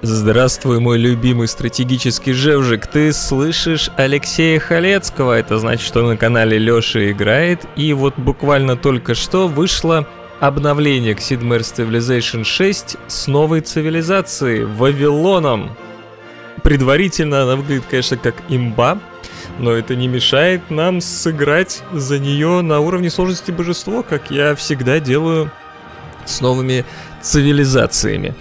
Здравствуй, мой любимый стратегический жевжик. Ты слышишь Алексея Халецкого. Это значит, что на канале Лёша играет. И вот буквально только что вышло обновление к Sid Meier's Civilization 6 с новой цивилизацией Вавилоном. Предварительно она выглядит, конечно, как имба, но это не мешает нам сыграть за нее на уровне сложности божества, как я всегда делаю с новыми цивилизациями.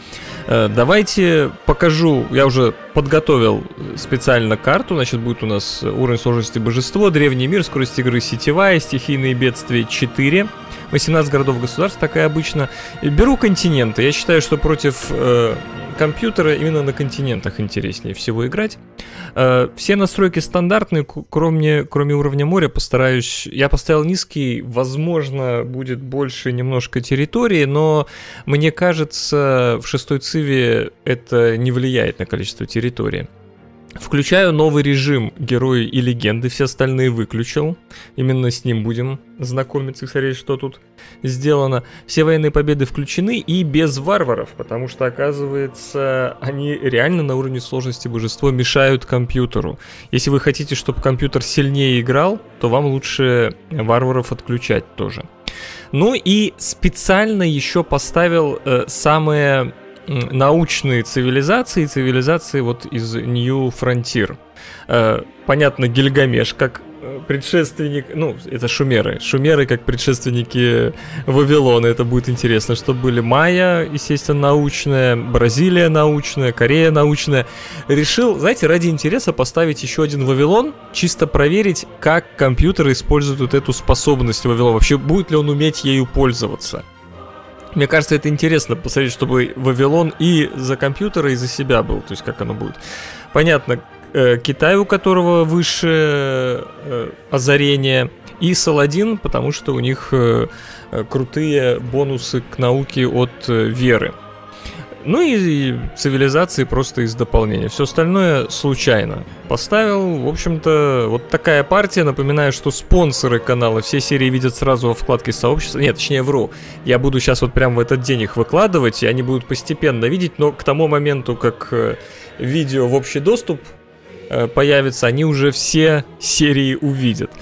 Давайте покажу, я уже подготовил специально карту, значит, будет у нас уровень сложности божество, древний мир, скорость игры сетевая, стихийные бедствия 4, 18 городов-государств, такая обычно. Беру континенты, я считаю, что против компьютера именно на континентах интереснее всего играть. Все настройки стандартные, кроме уровня моря постараюсь. Я поставил низкий, возможно, будет больше немножко территории, но мне кажется, в 6-й циве это не влияет на количество территории. Включаю новый режим герои и легенды, все остальные выключил. Именно с ним будем знакомиться и смотреть, что тут сделано. Все военные победы включены и без варваров, потому что, оказывается, они реально на уровне сложности божества мешают компьютеру. Если вы хотите, чтобы компьютер сильнее играл, то вам лучше варваров отключать тоже. Ну и специально еще поставил самые научные цивилизации вот из New Frontier. Понятно, Гильгамеш как предшественник, ну, это шумеры как предшественники Вавилона, это будет интересно, что были майя, естественно, научная, Бразилия научная, Корея научная. Решил, знаете, ради интереса поставить еще один Вавилон, чисто проверить, как компьютеры используют вот эту способность Вавилона, вообще будет ли он уметь ею пользоваться. Мне кажется, это интересно посмотреть, чтобы Вавилон и за компьютера, и за себя был. То есть, как оно будет. Понятно, Китай, у которого выше озарение, и Саладин, потому что у них крутые бонусы к науке от веры. Ну и цивилизации просто из дополнения. Все остальное случайно поставил. В общем-то, вот такая партия. Напоминаю, что спонсоры канала все серии видят сразу во вкладке сообщества. Нет, точнее, вру. Я буду сейчас вот прямо в этот день их выкладывать, и они будут постепенно видеть. Но к тому моменту, как видео в общий доступ появится, они уже все серии увидят.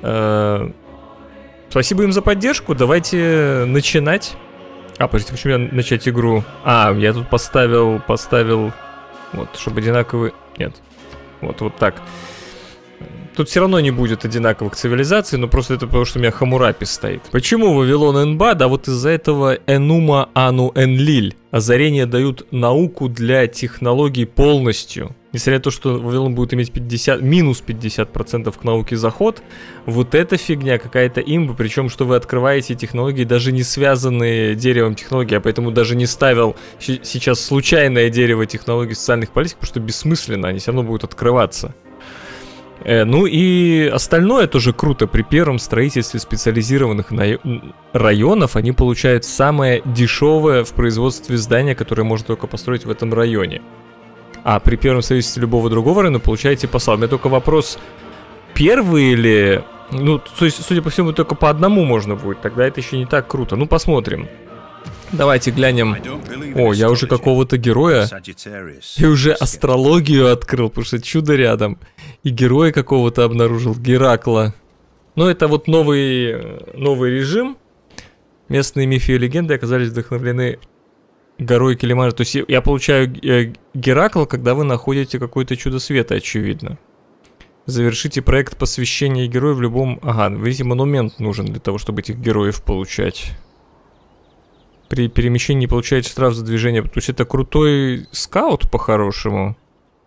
Спасибо им за поддержку. Давайте начинать. Подождите, почему я начать игру? Я тут поставил, вот, чтобы одинаковые... Нет, вот так. Тут все равно не будет одинаковых цивилизаций, но просто это потому, что у меня Хамурапи стоит. Почему Вавилон Энба? Да вот из-за этого Энума Ану Энлиль. Озарения дают науку для технологий полностью. Несмотря на то, что Вавилон будет иметь минус 50% к науке заход, вот эта фигня какая-то имба, причем что вы открываете технологии, даже не связанные деревом технологий, я поэтому даже не ставил сейчас случайное дерево технологий социальных политик, потому что бессмысленно, они все равно будут открываться. Ну и остальное тоже круто. При первом строительстве специализированных районов они получают самое дешевое в производстве здание, которое можно только построить в этом районе. А при первом строительстве любого другого района получаете по славе. У меня только вопрос, первый или... Ну, то есть, судя по всему, только по одному можно будет. Тогда это еще не так круто. Ну, посмотрим. Давайте глянем. О, я уже какого-то героя. Я уже астрологию открыл, потому что чудо рядом. И героя какого-то обнаружил, Геракла. Но это вот новый режим. Местные мифы и легенды оказались вдохновлены горой Килиманджаро. То есть я получаю Геракла, когда вы находите какое-то чудо света, очевидно. Завершите проект посвящения героя в любом... видите, монумент нужен для того, чтобы этих героев получать. При перемещении получаете штраф за движение. То есть это крутой скаут по-хорошему.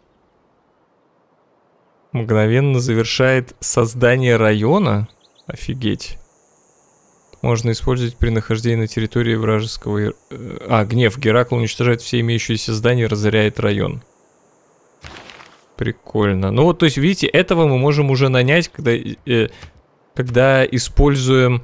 Мгновенно завершает создание района. Офигеть. Можно использовать при нахождении на территории вражеского... гнев. Геракл уничтожает все имеющиеся здания и разоряет район. Прикольно. Ну вот, то есть, видите, этого мы можем уже нанять, когда используем...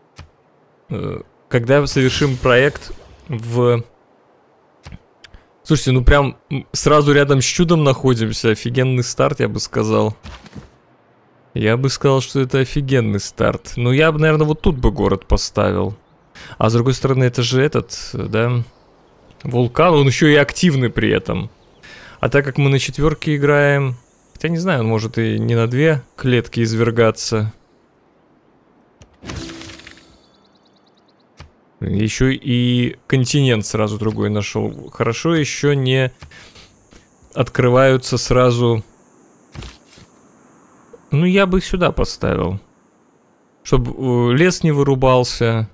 Когда совершим проект в... Слушайте, ну прям сразу рядом с чудом находимся. Офигенный старт, я бы сказал. Я бы сказал, что это офигенный старт. Ну я бы, наверное, вот тут бы город поставил. А с другой стороны, это же этот, да, вулкан. Он еще и активный при этом. А так как мы на 4 играем... Хотя не знаю, он может и не на 2 клетки извергаться. Еще и континент сразу другой нашел. Хорошо еще не открываются сразу... Ну, я бы сюда поставил. Чтобы лес не вырубался.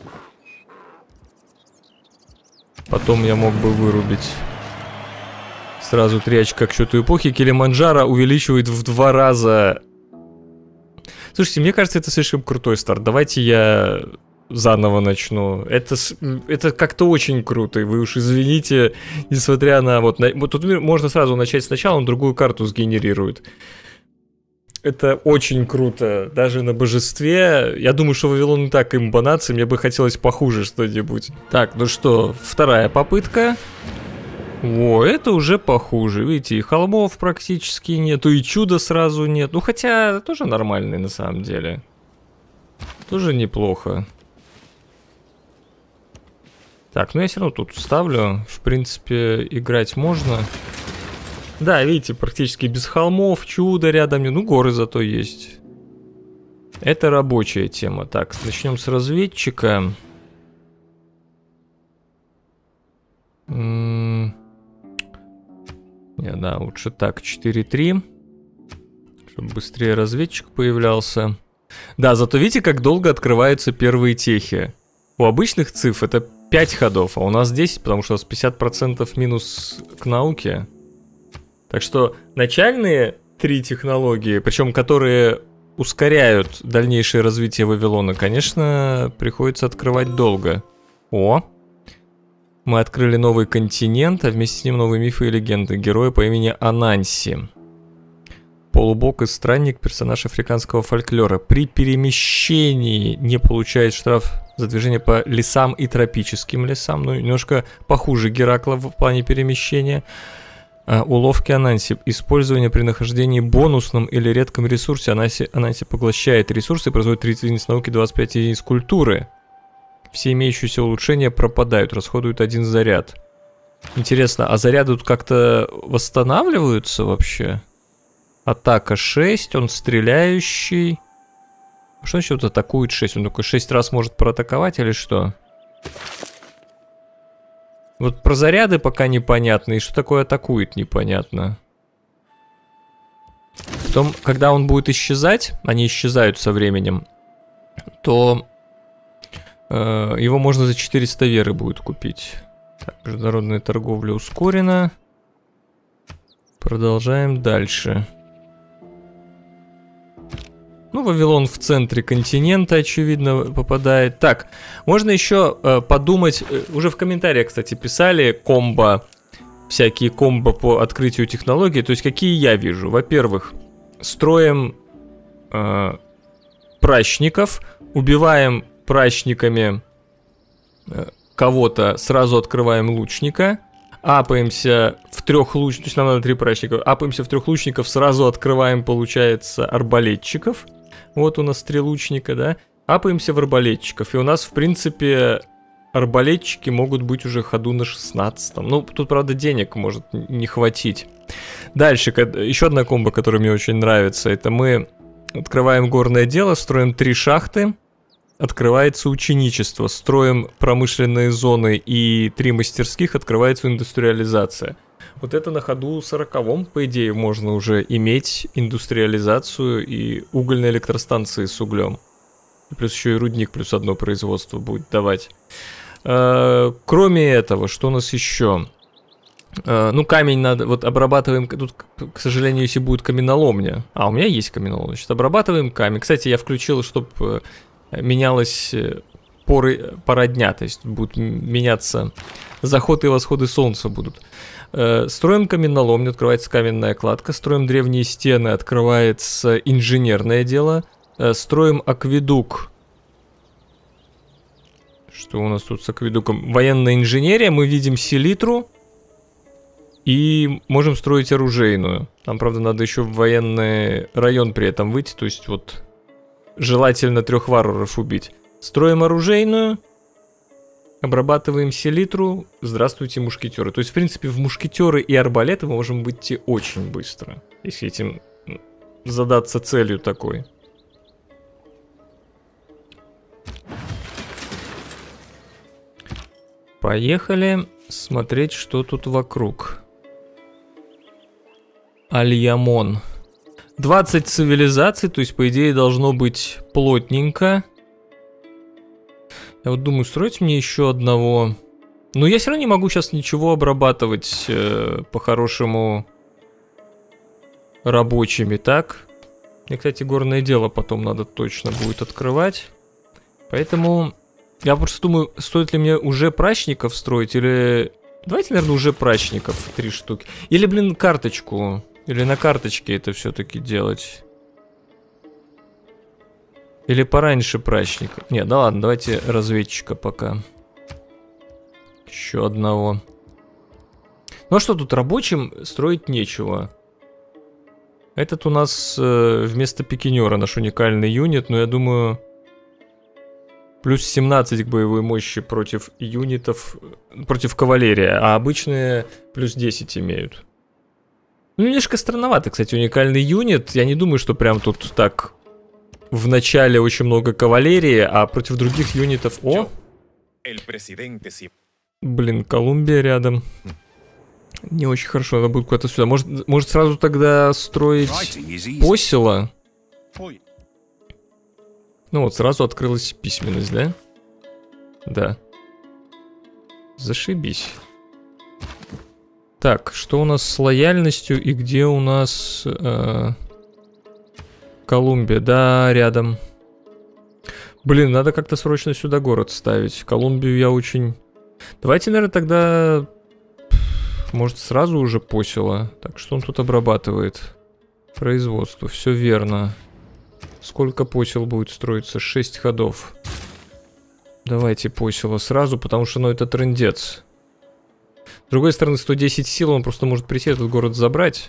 Потом я мог бы вырубить. Сразу 3 очка к счету эпохи. Килиманджаро увеличивает в 2 раза. Слушайте, мне кажется, это слишком крутой старт. Давайте я заново начну. Это как-то очень круто. И вы уж извините, несмотря на... Вот тут можно сразу начать сначала, он другую карту сгенерирует. Это очень круто. Даже на божестве. Я думаю, что Вавилон не так имбонация. Мне бы хотелось похуже что-нибудь. Так, ну что, 2-я попытка. О, это уже похуже. Видите, и холмов практически нету, и чуда сразу нет. Ну, хотя тоже нормальный на самом деле. Тоже неплохо. Так, ну я все равно тут ставлю. В принципе, играть можно. Да, видите, практически без холмов, чудо рядом. Ну, горы зато есть. Это рабочая тема. Так, начнем с разведчика. Не, да, лучше так, 4-3. Чтобы быстрее разведчик появлялся. Да, зато видите, как долго открываются первые техи. У обычных цифр это 5 ходов, а у нас 10, потому что у нас 50% минус к науке. Так что начальные 3 технологии, причем которые ускоряют дальнейшее развитие Вавилона, конечно, приходится открывать долго. О! Мы открыли новый континент, а вместе с ним новые мифы и легенды. Героя по имени Ананси. Полубог и странник, персонаж африканского фольклора. При перемещении не получает штраф за движение по лесам и тропическим лесам. Ну, немножко похуже Геракла в плане перемещения. Уловки Ананси. Использование при нахождении бонусном или редком ресурсе. Ананси поглощает ресурсы и производит 30 единиц науки, 25 единиц культуры. Все имеющиеся улучшения пропадают, расходуют 1 заряд. Интересно, а заряды тут как-то восстанавливаются вообще? Атака 6, он стреляющий. Что значит вот атакует 6? Он только 6 раз может проатаковать или что? Вот про заряды пока непонятно, и что такое атакует непонятно. Потом, когда он будет исчезать, они исчезают со временем, то его можно за 400 веры будет купить. Так, международная торговля ускорена. Продолжаем дальше. Ну, Вавилон в центре континента, очевидно, попадает. Так, можно еще подумать, уже в комментариях, кстати, писали комбо, всякие комбо по открытию технологий. То есть, какие я вижу? Во-первых, строим пращников, убиваем пращниками кого-то, сразу открываем лучника. Апаемся в 3 лучников, то есть нам надо 3 пращника. Апаемся в 3 лучников, сразу открываем, получается, арбалетчиков. Вот у нас 3 лучника, да. Апаемся в арбалетчиков. И у нас, в принципе, арбалетчики могут быть уже ходу на 16-м. Ну, тут, правда, денег может не хватить. Дальше, еще одна комбо, которая мне очень нравится. Это мы открываем горное дело, строим 3 шахты. Открывается ученичество, строим промышленные зоны и 3 мастерских, открывается индустриализация. Вот это на ходу 40-м, по идее, можно уже иметь индустриализацию и угольные электростанции с углем. И плюс еще и рудник плюс 1 производство будет давать. Кроме этого, что у нас еще? Ну, камень надо, вот обрабатываем, тут, к сожалению, если будет каменоломня. А, у меня есть каменоломня, значит, обрабатываем камень. Кстати, я включил, чтобы менялась пора дня, то есть будут меняться заходы и восходы солнца будут. Строим каменоломню, открывается каменная кладка, строим древние стены, открывается инженерное дело, строим акведук. Что у нас тут с акведуком? Военная инженерия, мы видим селитру и можем строить оружейную. Нам, правда, надо еще в военный район при этом выйти, то есть вот желательно 3 варваров убить. Строим оружейную. Обрабатываем селитру. Здравствуйте, мушкетеры. То есть, в принципе, в мушкетеры и арбалеты мы можем выйти очень быстро. Если этим задаться целью такой. Поехали смотреть, что тут вокруг. Альямон. 20 цивилизаций, то есть, по идее, должно быть плотненько. Я вот думаю, строить мне еще одного. Но я все равно не могу сейчас ничего обрабатывать по-хорошему рабочими, так? Мне, кстати, горное дело потом надо точно будет открывать. Поэтому я просто думаю, стоит ли мне уже прачников строить или... Давайте, наверное, уже прачников 3 штуки. Или, блин, карточку. Или на карточке это все-таки делать. Или пораньше прачника. Не, да ладно, давайте разведчика пока. Еще одного. Ну а что тут, рабочим строить нечего. Этот у нас вместо пикинера наш уникальный юнит, но я думаю... Плюс 17 к боевой мощи против юнитов, против кавалерии, а обычные плюс 10 имеют. Ну, немножко странновато, кстати, уникальный юнит. Я не думаю, что прям тут так в начале очень много кавалерии, а против других юнитов... О! Блин, Колумбия рядом. Не очень хорошо, надо будет куда-то сюда. Может сразу тогда строить посела? Ну вот, сразу открылась письменность, да? Да. Зашибись. Так, что у нас с лояльностью и где у нас Колумбия? Да, рядом. Блин, надо как-то срочно сюда город ставить. Колумбию я очень... Давайте, наверное, тогда... Может, сразу уже посела? Так, что он тут обрабатывает? Производство, все верно. Сколько посел будет строиться? 6 ходов. Давайте посела сразу, потому что, ну, это трындец. С другой стороны, 110 сил, он просто может прийти этот город забрать.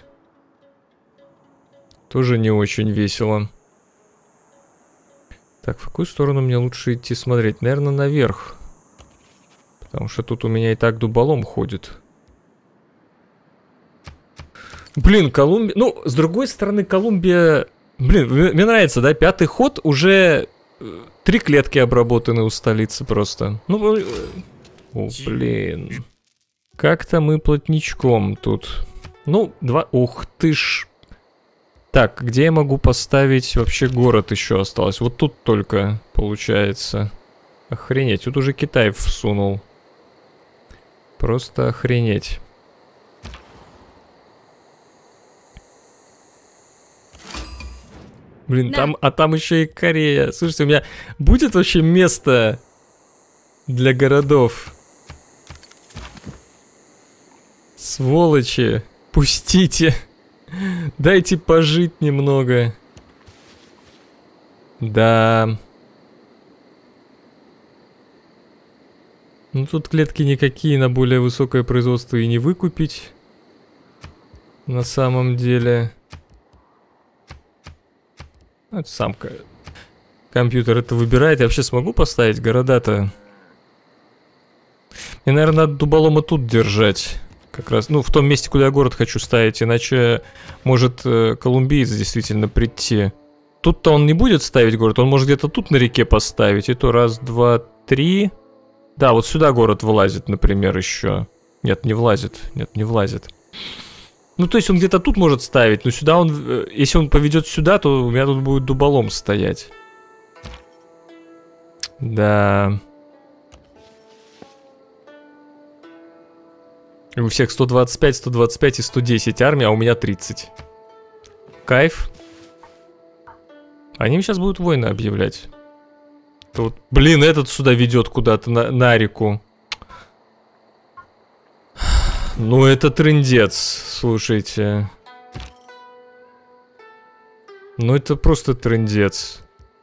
Тоже не очень весело. Так, в какую сторону мне лучше идти смотреть? Наверное, наверх. Потому что тут у меня и так дуболом ходит. Блин, Колумбия... Ну, с другой стороны, Колумбия... Блин, мне нравится, да? 5-й ход, уже 3 клетки обработаны у столицы просто. Ну, о, блин. Как-то мы плотничком тут. Ну, 2... Ух ты ж. Так, где я могу поставить вообще город еще осталось? Вот тут только, получается. Охренеть, тут уже Китай всунул. Просто охренеть. Блин, да. там еще и Корея. Слушайте, у меня будет вообще место для городов? Сволочи, пустите. Дайте пожить немного. Да. Ну тут клетки никакие на более высокое производство и не выкупить. На самом деле. Это сам компьютер это выбирает. Я вообще смогу поставить города-то? Мне, наверное, надо дуболома тут держать. Как раз, ну, в том месте, куда я город хочу ставить. Иначе может колумбиец действительно прийти. Тут-то он не будет ставить город. Он может где-то тут на реке поставить. И то раз, два, три. Да, вот сюда город вылазит, например, еще. Нет, не влазит. Нет, не влазит. Ну, то есть он где-то тут может ставить, но сюда он... Если он поведет сюда, то у меня тут будет дуболом стоять. Да. И у всех 125, 125 и 110 армия, а у меня 30. Кайф. Они сейчас будут войны объявлять. Тут, блин, этот сюда ведет куда-то на реку. Ну, это трындец, слушайте. Ну, это просто трындец.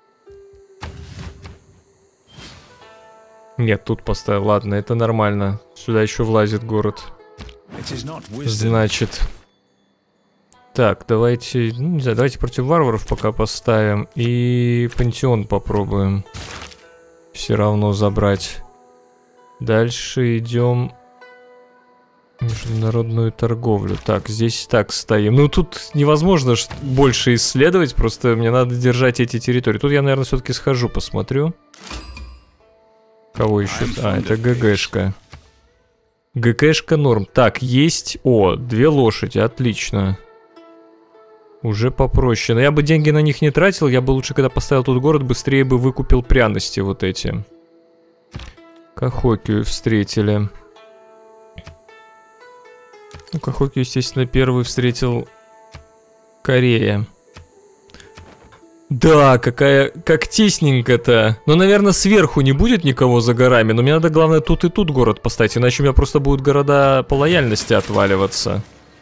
Нет, тут поставил. Ладно, это нормально. Сюда еще влазит город. Значит. Так, давайте... Ну, не знаю, давайте против варваров пока поставим. И пантеон попробуем. Все равно забрать. Дальше идем международную торговлю. Так, здесь так стоим. Ну, тут невозможно больше исследовать, просто мне надо держать эти территории. Тут я, наверное, все-таки схожу, посмотрю. Кого еще? А, это ГГшка. ГКшка норм. Так, есть... О, 2 лошади, отлично. Уже попроще. Но я бы деньги на них не тратил, я бы лучше, когда поставил тут город, быстрее бы выкупил пряности вот эти. Кахокию встретили. Ну, Кахокию, естественно, первый встретил Корея. Да, как тесненько-то. Но, наверное, сверху не будет никого за горами. Но мне надо, главное, тут и тут город поставить. Иначе у меня просто будут города по лояльности отваливаться.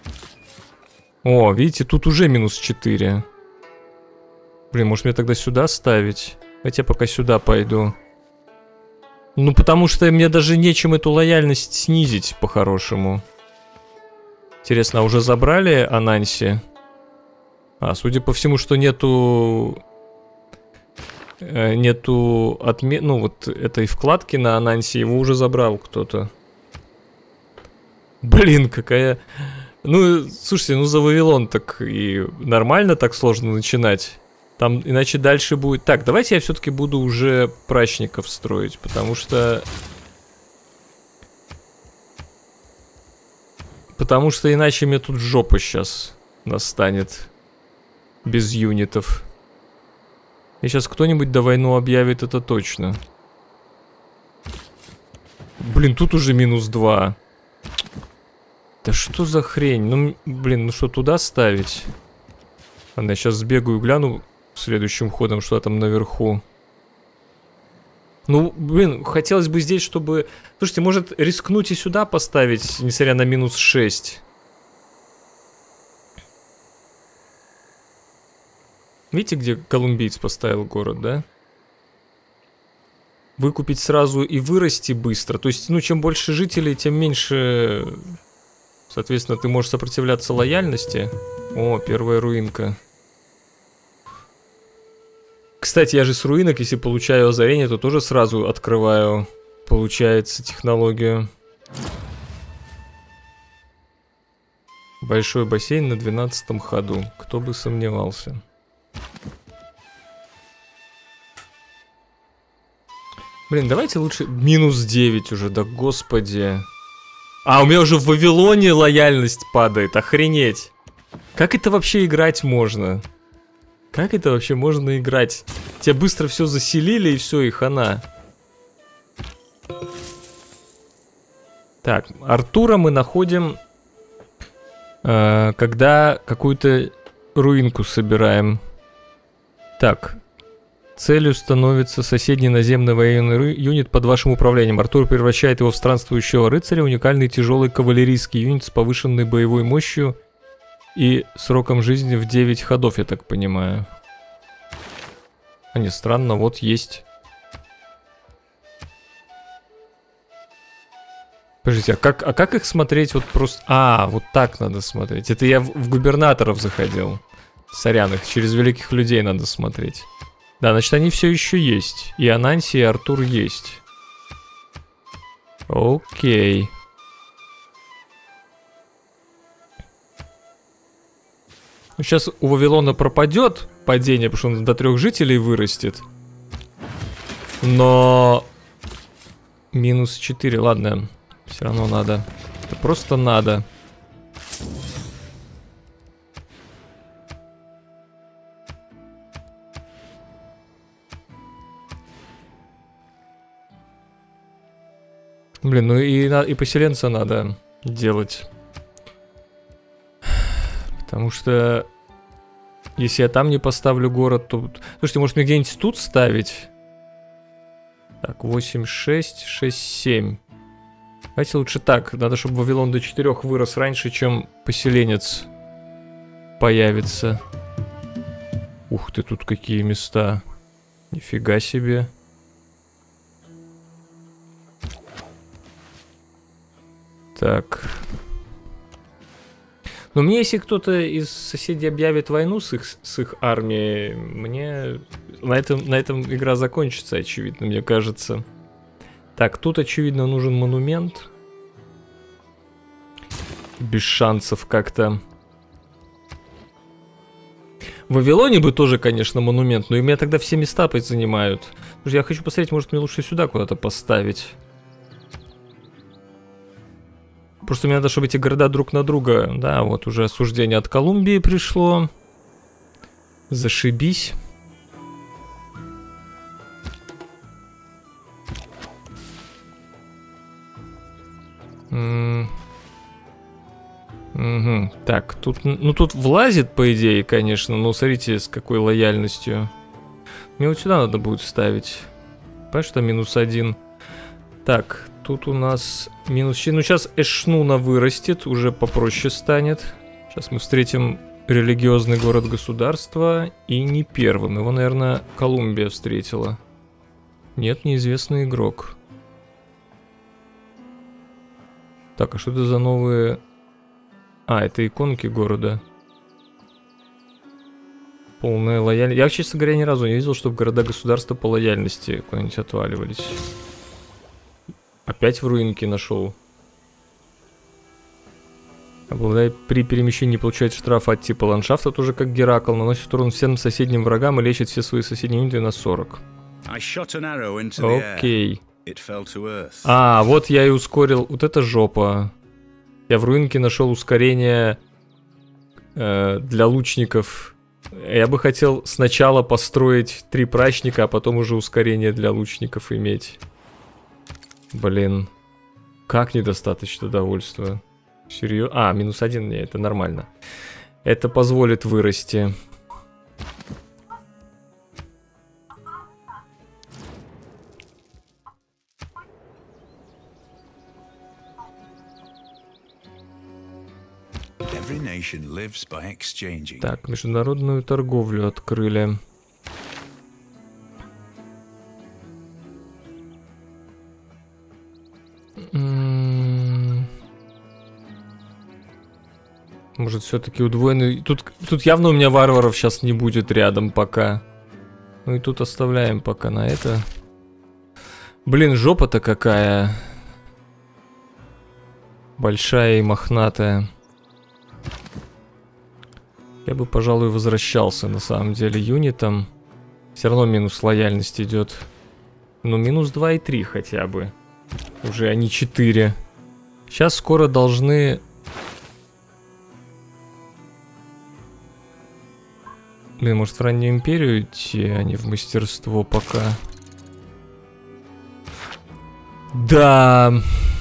О, видите, тут уже -4. Блин, может мне тогда сюда ставить? Давайте я пока сюда пойду. Ну, потому что мне даже нечем эту лояльность снизить по-хорошему. Интересно, а уже забрали Ананси? А, судя по всему, что нету... Ну, вот этой вкладки на Ананси, его уже забрал кто-то. Блин, какая... Ну, слушайте, ну за Вавилон так и нормально так сложно начинать. Там иначе дальше будет... Так, давайте я все-таки буду уже прачников строить, потому что... Потому что иначе мне тут жопа сейчас настанет. Без юнитов. И сейчас кто-нибудь да войну объявит, это точно. Блин, тут уже -2. Да что за хрень? Ну, блин, ну что, туда ставить? Ладно, я сейчас сбегаю и гляну следующим ходом, что там наверху. Ну, блин, хотелось бы здесь, чтобы... Слушайте, может рискнуть и сюда поставить, несмотря на -6? Видите, где колумбиец поставил город, да? Выкупить сразу и вырасти быстро. То есть, ну, чем больше жителей, тем меньше... Соответственно, ты можешь сопротивляться лояльности. О, первая руинка. Кстати, я же с руинок, если получаю озарение, то тоже сразу открываю, получается, технологию. Большой бассейн на 12-м ходу. Кто бы сомневался. Блин, давайте лучше... -9 уже, да господи. А, у меня уже в Вавилоне лояльность падает, охренеть. Как это вообще играть можно? Как это вообще можно играть? Тебя быстро все заселили и все, и хана. Так, Артура мы находим, когда какую-то руинку собираем. Так, целью становится соседний наземный военный юнит под вашим управлением. Артур превращает его в странствующего рыцаря, уникальный тяжелый кавалерийский юнит с повышенной боевой мощью и сроком жизни в 9 ходов, я так понимаю. А не странно, вот есть. Подождите, а как их смотреть вот просто... А, вот так надо смотреть. Это я в губернаторов заходил. Сорян, их через великих людей надо смотреть. Да, значит, они все еще есть. И Ананси, и Артур есть. Окей. Сейчас у Вавилона пропадет падение, потому что он до 3 жителей вырастет. Но... -4, ладно. Все равно надо. Это просто надо. Блин, ну и поселенца надо делать. Потому что если я там не поставлю город, то... Слушайте, может мне где-нибудь тут ставить? Так, 8, 6, 6, 7. Давайте лучше так. Надо, чтобы Вавилон до 4 вырос раньше, чем поселенец появится. Ух ты, тут какие места. Нифига себе. Так. Но мне, если кто-то из соседей объявит войну с их армией, мне на этом игра закончится, очевидно, мне кажется. Так, тут, очевидно, нужен монумент. Без шансов как-то. В Вавилоне бы тоже, конечно, монумент, но и меня тогда все места занимают. Слушай, я хочу посмотреть, может, мне лучше сюда куда-то поставить. Просто мне надо, чтобы эти города друг на друга... Да, вот уже осуждение от Колумбии пришло. Зашибись. Угу. Так, тут... Ну, тут влазит, по идее, конечно. Но смотрите, с какой лояльностью. Мне вот сюда надо будет ставить. Понимаешь, что -1. Так, тут у нас -4. Ну, сейчас Эшнуна вырастет, уже попроще станет. Сейчас мы встретим религиозный город-государство. И не первым. Его, наверное, Колумбия встретила. Нет, неизвестный игрок. Так, а что это за новые... А, это иконки города. Полная лояльность. Я, честно говоря, ни разу не видел, чтобы города-государства по лояльности куда-нибудь отваливались. Опять в руинке нашел. Обладает при перемещении получает штраф от типа ландшафта, тоже как Геракл. Наносит урон всем соседним врагам и лечит все свои соседние юниты на 40. Окей. А, вот я и ускорил. Вот это жопа. Я в руинке нашел ускорение для лучников. Я бы хотел сначала построить 3 прачника, а потом уже ускорение для лучников иметь. Блин. Как недостаточно довольства. Серьезно? А, -1, не, это нормально. Это позволит вырасти. Так, международную торговлю открыли. Может, все-таки удвоенный... Тут явно у меня варваров сейчас не будет рядом пока. Ну и тут оставляем пока на это. Блин, жопа-то какая. Большая и мохнатая. Я бы, пожалуй, возвращался, на самом деле, юнитом. Все равно минус лояльность идет. Ну, -2 и 3 хотя бы. Уже они 4. Сейчас скоро должны... Блин, может, в раннюю империю идти, а не в мастерство пока. Да.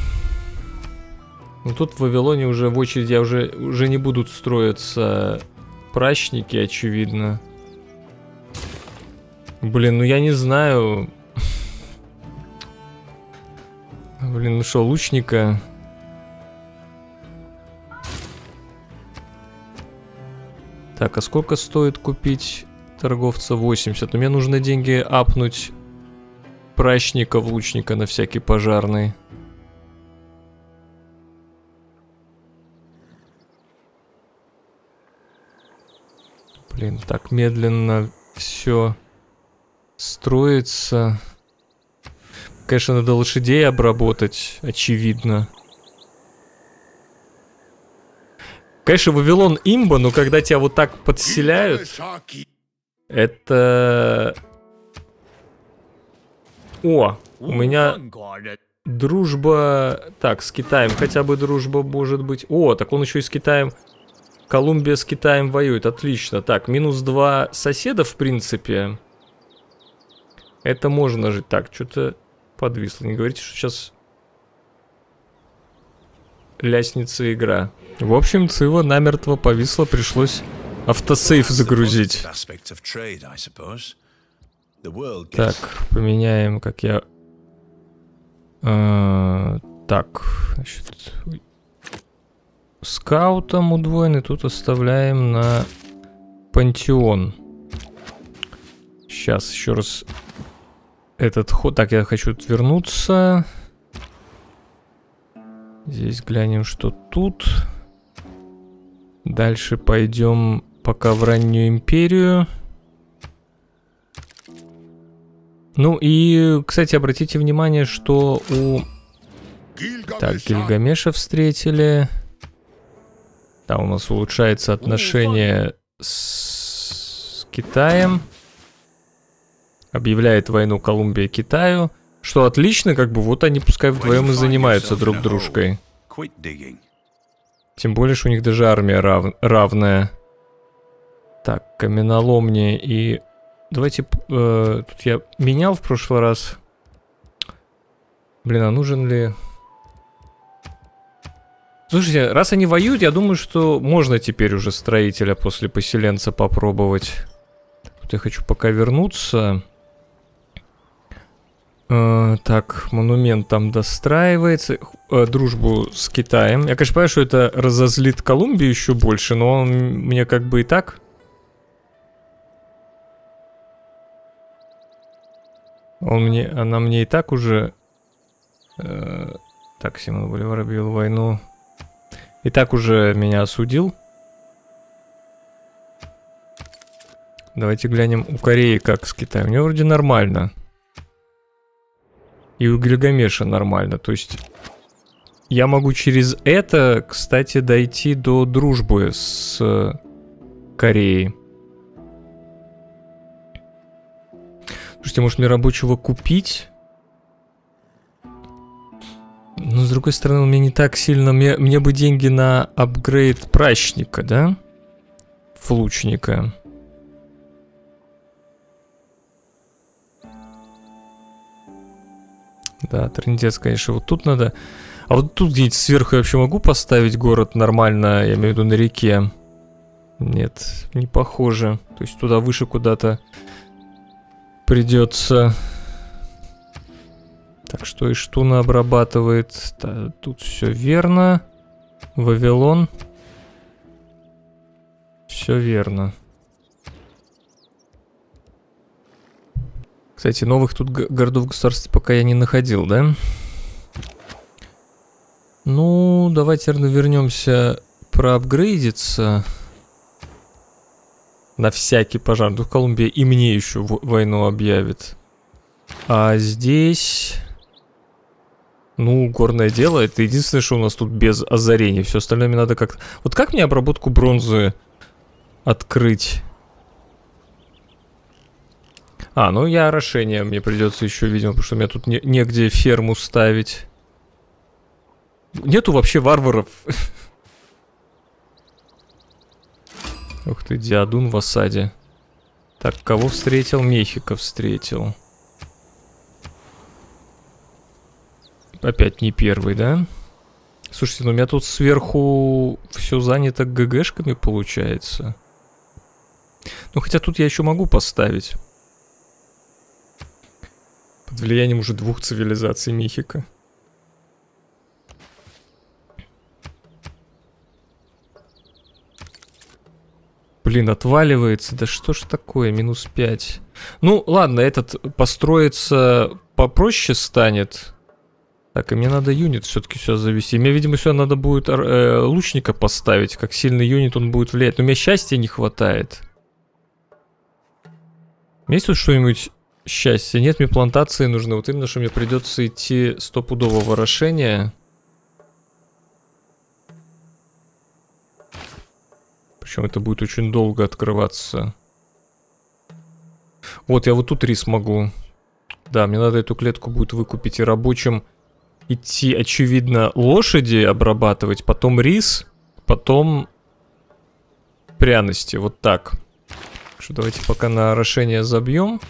Ну, тут в Вавилоне уже в очереди уже не будут строиться... Прачники, очевидно. Блин, ну я не знаю. Блин, ну что, лучника? Так, а сколько стоит купить торговца? 80. Но мне нужно деньги апнуть прачника в лучника на всякий пожарный. Блин, так медленно все строится. Конечно, надо лошадей обработать, очевидно. Конечно, Вавилон имба, но когда тебя вот так подселяют... Это... О, у меня дружба... Так, с Китаем хотя бы дружба может быть. О, так он еще и с Китаем... Колумбия с Китаем воюет, отлично. Так, -2 соседа, в принципе. Это можно жить. Так, что-то подвисло. Не говорите, что сейчас ляснится игра. В общем, Цива намертво повисла, пришлось автосейв загрузить. Так, поменяем, как я... Так, значит... Скаутом удвоенный тут оставляем на пантеон. Сейчас еще раз этот ход. Так, я хочу вернуться. Здесь глянем, что тут. Дальше пойдем пока в раннюю империю. Ну и, кстати, обратите внимание, что у... Так, Гильгамеша встретили. Там у нас улучшается отношение с Китаем. Объявляет войну Колумбия Китаю. Что отлично, как бы вот они пускай вдвоем и занимаются друг дружкой. Тем более, что у них даже армия равная. Так, каменоломни и... Давайте... тут я менял в прошлый раз. Блин, а нужен ли... Слушайте, раз они воюют, я думаю, что можно теперь уже строителя после поселенца попробовать. Тут я хочу пока вернуться. Так, монумент там достраивается. Дружбу с Китаем. Я, конечно, понимаю, что это разозлит Колумбию еще больше, но он мне как бы и так... Она мне и так уже... Так, Симон Боливар объявил войну. И так уже меня осудил. Давайте глянем у Кореи как с Китаем. У него вроде нормально. И у Гильгамеша нормально. То есть я могу через это, кстати, дойти до дружбы с Кореей. Слушайте, может мне рабочего купить? Но с другой стороны, у меня не так сильно... Мне бы деньги на апгрейд прачника, да? Флучника. Да, трындец, конечно, вот тут надо... А вот тут где-нибудь сверху я вообще могу поставить город нормально, я имею в виду на реке? Нет, не похоже. То есть туда выше куда-то придется... Так, что и Штуна обрабатывает. Да, тут все верно. Вавилон. Все верно. Кстати, новых тут городов государства пока я не находил, да? Ну, давайте, наверное, вернемся проапгрейдиться. На всякий пожар. Тут Колумбия и мне еще войну объявит. А здесь... Ну, горное дело, это единственное, что у нас тут без озарений. Все остальное мне надо как-то... Вот как мне обработку бронзы открыть? А, ну я орошение мне придется еще, видимо, потому что у меня тут негде ферму ставить. Нету вообще варваров. Ух ты, Диадун в осаде. Так, кого встретил? Мехико встретил. Опять не первый, да? Слушайте, ну у меня тут сверху все занято ГГшками получается. Ну хотя тут я еще могу поставить. Под влиянием уже 2 цивилизаций Мехико. Блин, отваливается. Да что ж такое, -5. Ну ладно, этот построится попроще станет. Так, и мне надо юнит все-таки все завести. Мне, видимо, все надо будет лучника поставить. Как сильный юнит он будет влиять. Но у меня счастья не хватает. Есть тут что-нибудь счастья? Нет, мне плантации нужны. Вот именно, что мне придется идти стопудового орошения. Причем это будет очень долго открываться. Вот, я вот тут рис могу. Да, мне надо эту клетку будет выкупить и рабочим идти, очевидно, лошади обрабатывать, потом рис, потом пряности, вот так. Что, давайте пока на орошение забьем.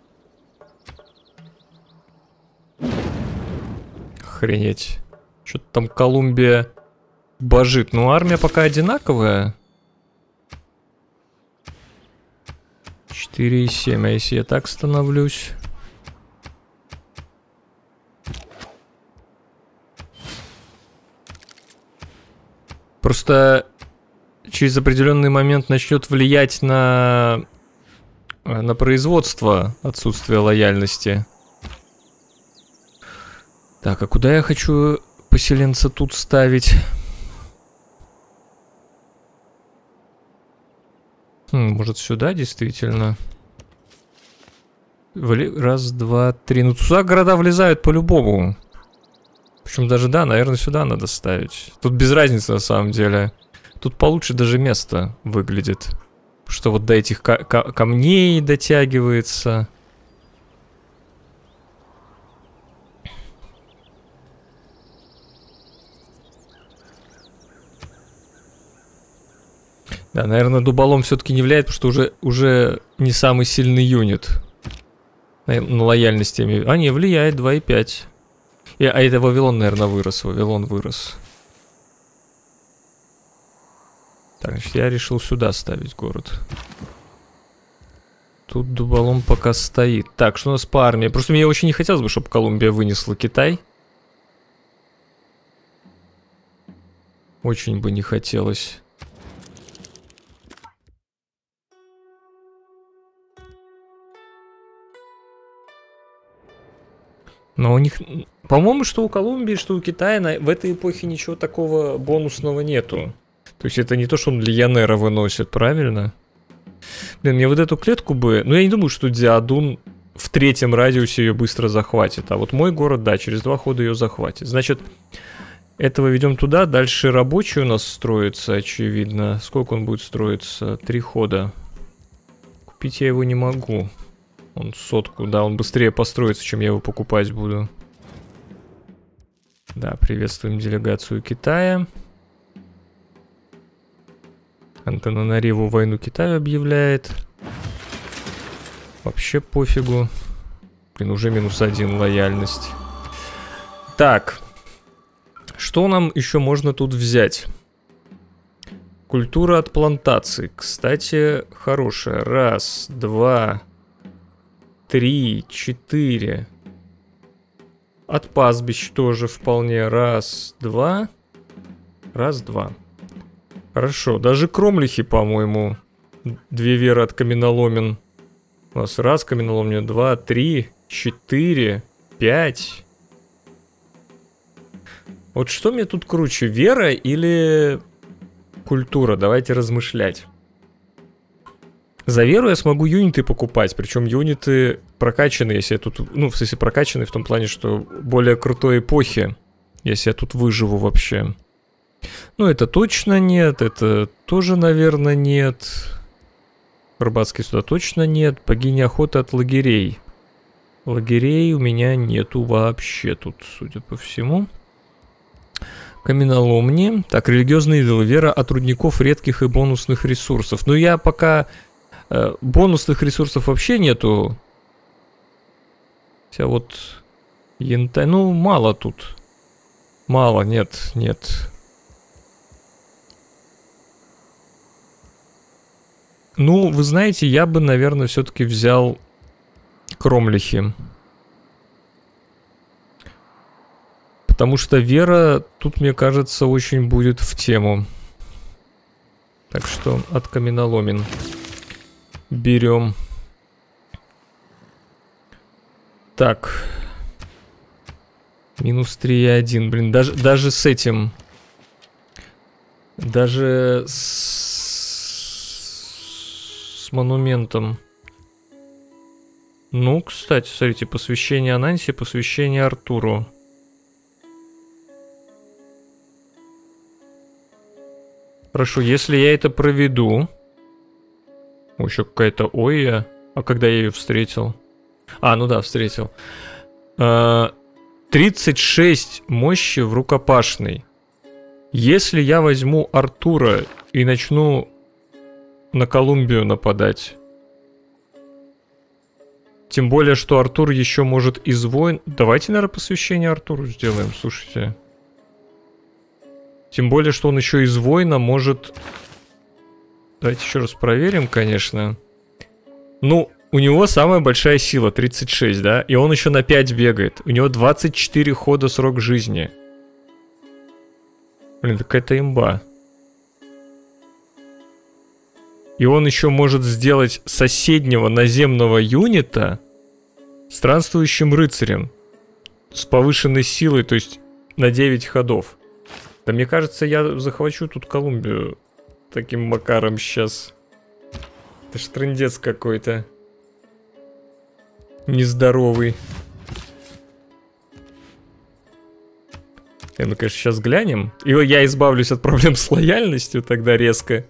Охренеть. Что-то там Колумбия божит. Ну, армия пока одинаковая. 4,7. А если я так становлюсь? Просто через определенный момент начнет влиять на производство отсутствие лояльности. Так, а куда я хочу поселенца тут ставить? Может сюда действительно? Раз, два, три. Ну, сюда города влезают по-любому. Причем даже, да, наверное, сюда надо ставить. Тут без разницы, на самом деле. Тут получше даже место выглядит. Что вот до этих камней дотягивается. Да, наверное, дуболом все-таки не влияет, потому что уже не самый сильный юнит. На лояльность ими. А, не, влияет 2,5. А это Вавилон, наверное, вырос. Вавилон вырос. Так, значит, я решил сюда ставить город. Тут дуболом пока стоит. Так, что у нас по армии? Просто мне очень не хотелось бы, чтобы Колумбия вынесла Китай. Очень бы не хотелось. Но у них, по-моему, что у Колумбии, что у Китая в этой эпохе ничего такого бонусного нету. То есть это не то, что он для Янера выносит, правильно? Блин, мне вот эту клетку бы... Ну, я не думаю, что Диадун в третьем радиусе ее быстро захватит. А вот мой город, да, через 2 хода ее захватит. Значит, этого ведем туда. Дальше рабочий у нас строится, очевидно. Сколько он будет строиться? 3 хода. Купить я его не могу. Он 100, да, он быстрее построится, чем я его покупать буду. Да, приветствуем делегацию Китая. Антананариву войну Китаю объявляет. Вообще пофигу. Блин, уже -1 лояльность. Так. Что нам еще можно тут взять? Культура от плантаций. Кстати, хорошая. 1, 2, 3, 4. От пастбищ тоже вполне. 1, 2. 1, 2. Хорошо. Даже кромлихи, по-моему. 2 веры от каменоломен. У нас 1 каменоломня, 2, 3, 4, 5. Вот что мне тут круче? Вера или культура? Давайте размышлять. За веру я смогу юниты покупать, причем юниты прокачанные, если я тут... Ну, в смысле прокачанные в том плане, что более крутой эпохи, если я тут выживу вообще. Ну, это точно нет, это тоже, наверное, нет. Рыбацкий сюда точно нет. Богиня охоты от лагерей. Лагерей у меня нету вообще тут, судя по всему. Каменоломни. Так, религиозные идолы. Вера от рудников редких и бонусных ресурсов. Но я пока... бонусных ресурсов вообще нету. Хотя вот... Янтарь... Ну, мало тут. Мало, нет, нет. Ну, вы знаете, я бы, наверное, все-таки взял кромлихи. Потому что вера тут, мне кажется, очень будет в тему. Так что от каменоломен берем. Так. -3,1. Блин, даже с этим. Даже с монументом. Ну, кстати, смотрите, посвящение Ананси, посвящение Артуру. Хорошо, если я это проведу... О, еще какая-то Ойя. А когда я ее встретил? А, ну да, встретил. 36 мощи в рукопашной. Если я возьму Артура и начну на Колумбию нападать... Тем более, что Артур еще может из войн... Давайте, наверное, посвящение Артуру сделаем, слушайте. Тем более, что он еще из воина может... Давайте еще раз проверим, конечно. Ну, у него самая большая сила, 36, да? И он еще на 5 бегает. У него 24 хода срок жизни. Блин, какая-то имба. И он еще может сделать соседнего наземного юнита странствующим рыцарем. С повышенной силой, то есть на 9 ходов. Да мне кажется, я захвачу тут Колумбию таким макаром сейчас. Это ж трындец какой-то. нездоровый. Мы, конечно, сейчас глянем. И я избавлюсь от проблем с лояльностью тогда резко.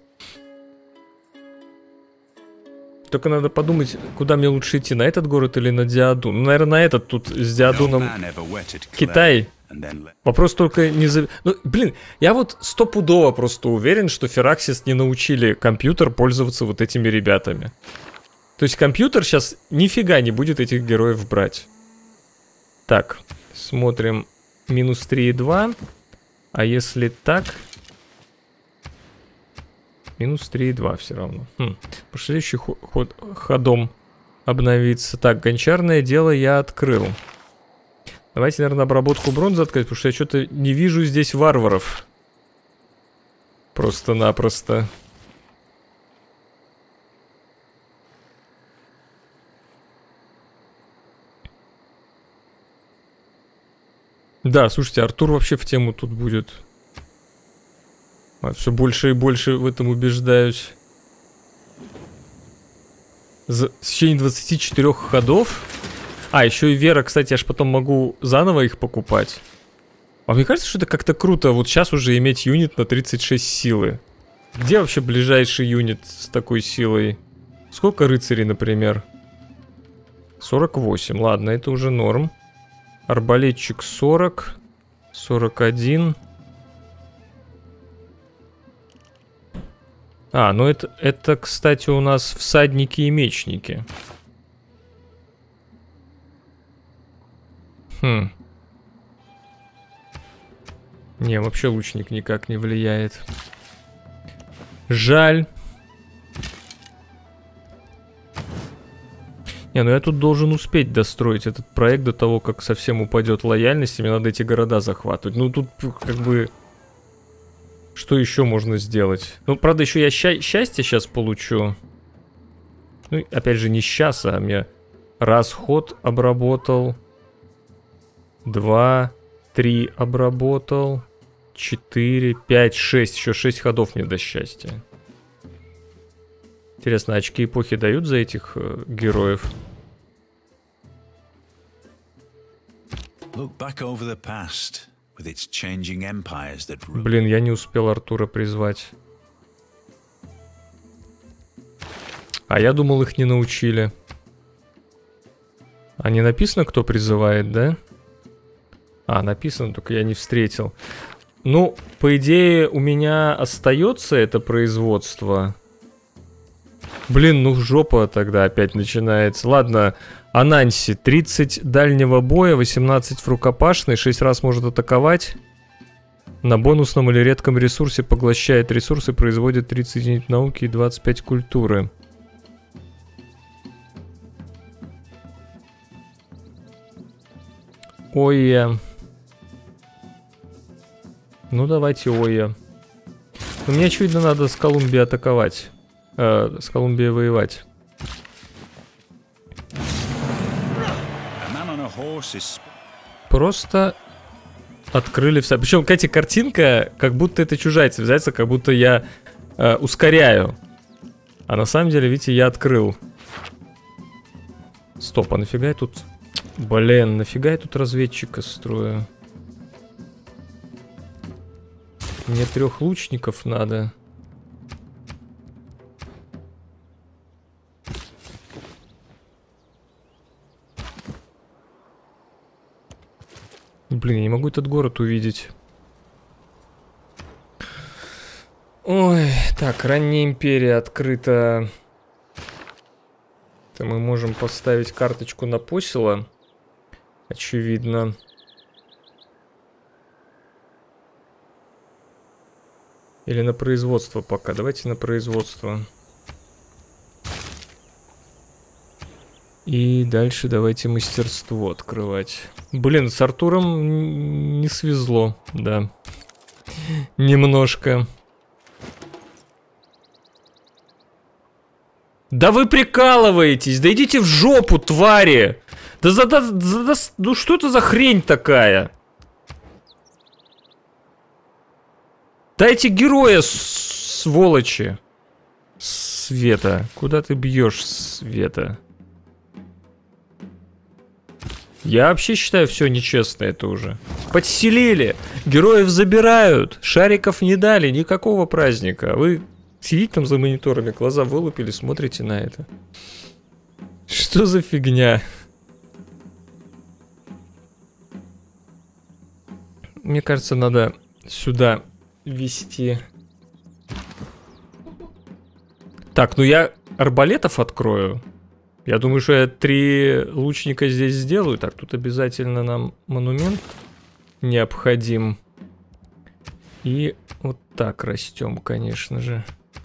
Только надо подумать, куда мне лучше идти, на этот город или на Диадун. Ну, наверное, на этот, тут с Диадуном Китай. Вопрос только не за... Ну, блин, я вот стопудово просто уверен, что Фераксис не научили компьютер пользоваться вот этими ребятами. То есть компьютер сейчас нифига не будет этих героев брать. Так, смотрим. Минус 3,2. А если так... Минус 3,2 все равно. Последующий ходом обновиться. Так, гончарное дело я открыл. Давайте, наверное, обработку бронзы открыть, потому что я что-то не вижу здесь варваров. Просто-напросто. Да, слушайте, Артур вообще в тему тут будет. Все больше и больше в этом убеждаюсь. В течение 24 ходов. А, еще и Вера, кстати, я ж потом могу заново их покупать. А мне кажется, что это как-то круто. Вот сейчас уже иметь юнит на 36 силы. Где вообще ближайший юнит с такой силой? Сколько рыцарей, например? 48. Ладно, это уже норм. Арбалетчик 40. 41. А, ну это, кстати, у нас всадники и мечники. Не, вообще лучник никак не влияет. Жаль. Не, ну я тут должен успеть достроить этот проект до того, как совсем упадет лояльность, и мне надо эти города захватывать. Ну тут как бы... Что еще можно сделать? Ну, правда, еще я счастье сейчас получу. Ну, опять же, не сейчас, а мне раз ход обработал. 2, 3 обработал. 4, 5, 6. Еще 6 ходов мне до счастья. Интересно, очки эпохи дают за этих героев? Блин, я не успел Артура призвать. А я думал, их не научили. А не написано, кто призывает, да? А, написано, только я не встретил. Ну, по идее, у меня остается это производство. Блин, ну жопа тогда опять начинается. Ладно, Ананси, 30 дальнего боя, 18 в рукопашной, 6 раз может атаковать. На бонусном или редком ресурсе поглощает ресурсы, производит 30 единиц науки и 25 культуры. Ой. Ну давайте Ой. Но мне, очевидно, надо с Колумбией атаковать. С Колумбией воевать. Просто открыли все. Причем, кстати, картинка, как будто это чужая цивилизация, как будто я ускоряю. А на самом деле, видите, я открыл. Стоп, а нафига я тут... Блин, нафига я тут разведчика строю? Мне 3 лучников надо. Блин, я не могу этот город увидеть. Ой, так, ранняя империя открыта. Это мы можем поставить карточку на посела. Очевидно. Или на производство пока. Давайте на производство. И дальше давайте мастерство открывать. Блин, с Артуром не свезло, да. Немножко. Да вы прикалываетесь! Да идите в жопу, твари! Ну что это за хрень такая? Дайте героя, сволочи. Света. Куда ты бьешь, Света? Я вообще считаю, все нечестно это уже. Подселили, героев забирают, шариков не дали, никакого праздника. Вы сидите там за мониторами, глаза вылупили, смотрите на это. Что за фигня? Мне кажется, надо сюда вести. Так, ну я арбалетов открою. Я думаю, что я 3 лучника здесь сделаю. Так, тут обязательно нам монумент необходим. И вот так растем, конечно же.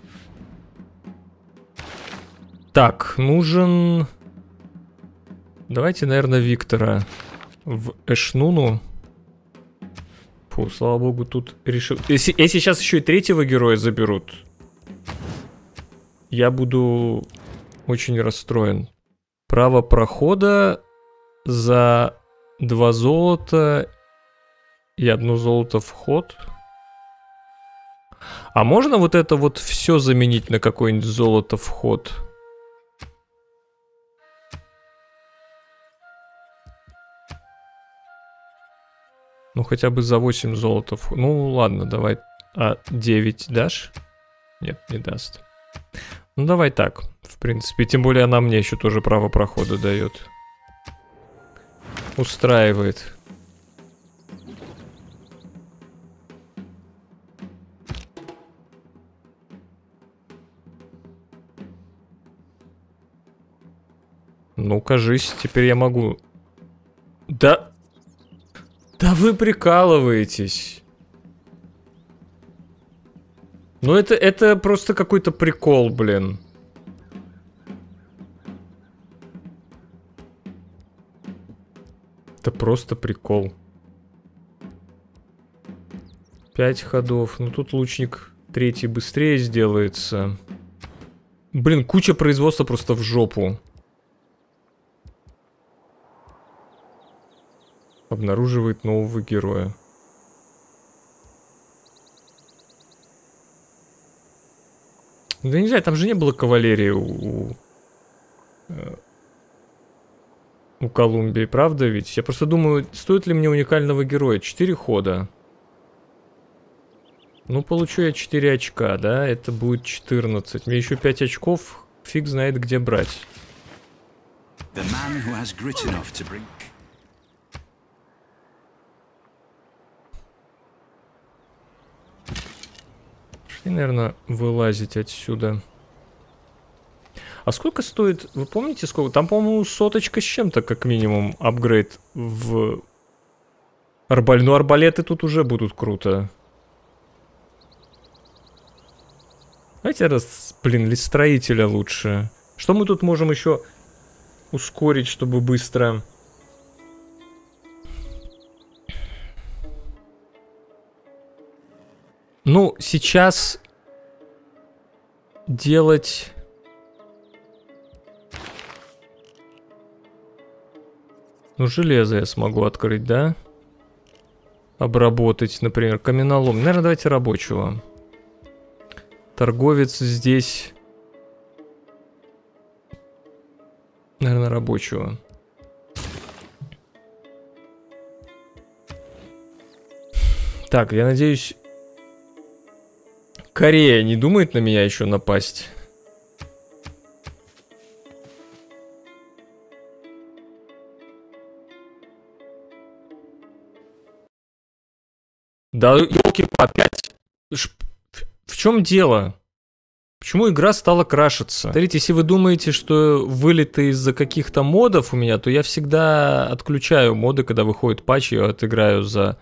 Так, нужен... Давайте, наверное, Виктора в Эшнуну. Фу, слава богу, тут решил... Если сейчас еще и 3-го героя заберут, я буду очень расстроен. Право прохода за 2 золота и 1 золото вход. А можно вот это вот все заменить на какое-нибудь золото вход? Ну, хотя бы за 8 золотов. Ну, ладно, давай. А 9 дашь? Нет, не даст. Ну, давай так. В принципе, тем более она мне еще тоже право прохода дает. Устраивает. Ну, кажись, теперь я могу... Да... Да вы прикалываетесь. Ну это просто какой-то прикол, блин. Это просто прикол. 5 ходов. Ну тут лучник 3 быстрее сделается. Блин, куча производства просто в жопу. Обнаруживает нового героя. Да не знаю, там же не было кавалерии у Колумбии, правда ведь? Я просто думаю, стоит ли мне уникального героя? 4 хода. Ну, получу я 4 очка, да? Это будет 14. Мне еще 5 очков, фиг знает где брать. И, наверное, вылазить отсюда. А сколько стоит, вы помните, сколько? Там, по-моему, 100 с чем-то, как минимум, апгрейд в арбалет. Ну, арбалеты тут уже будут круто. Давайте раз, блин, листроителя лучше. Что мы тут можем еще ускорить, чтобы быстро... Ну, сейчас делать... Ну, железо я смогу открыть, да? Обработать, например, каменолом. Наверное, давайте рабочего. Торговец здесь... Наверное, рабочего. Так, я надеюсь... Корея не думает на меня еще напасть? Да, елки, опять. В чем дело? Почему игра стала крашиться? Смотрите, если вы думаете, что вылеты из-за каких-то модов у меня, то я всегда отключаю моды, когда выходит патч, я отыграю за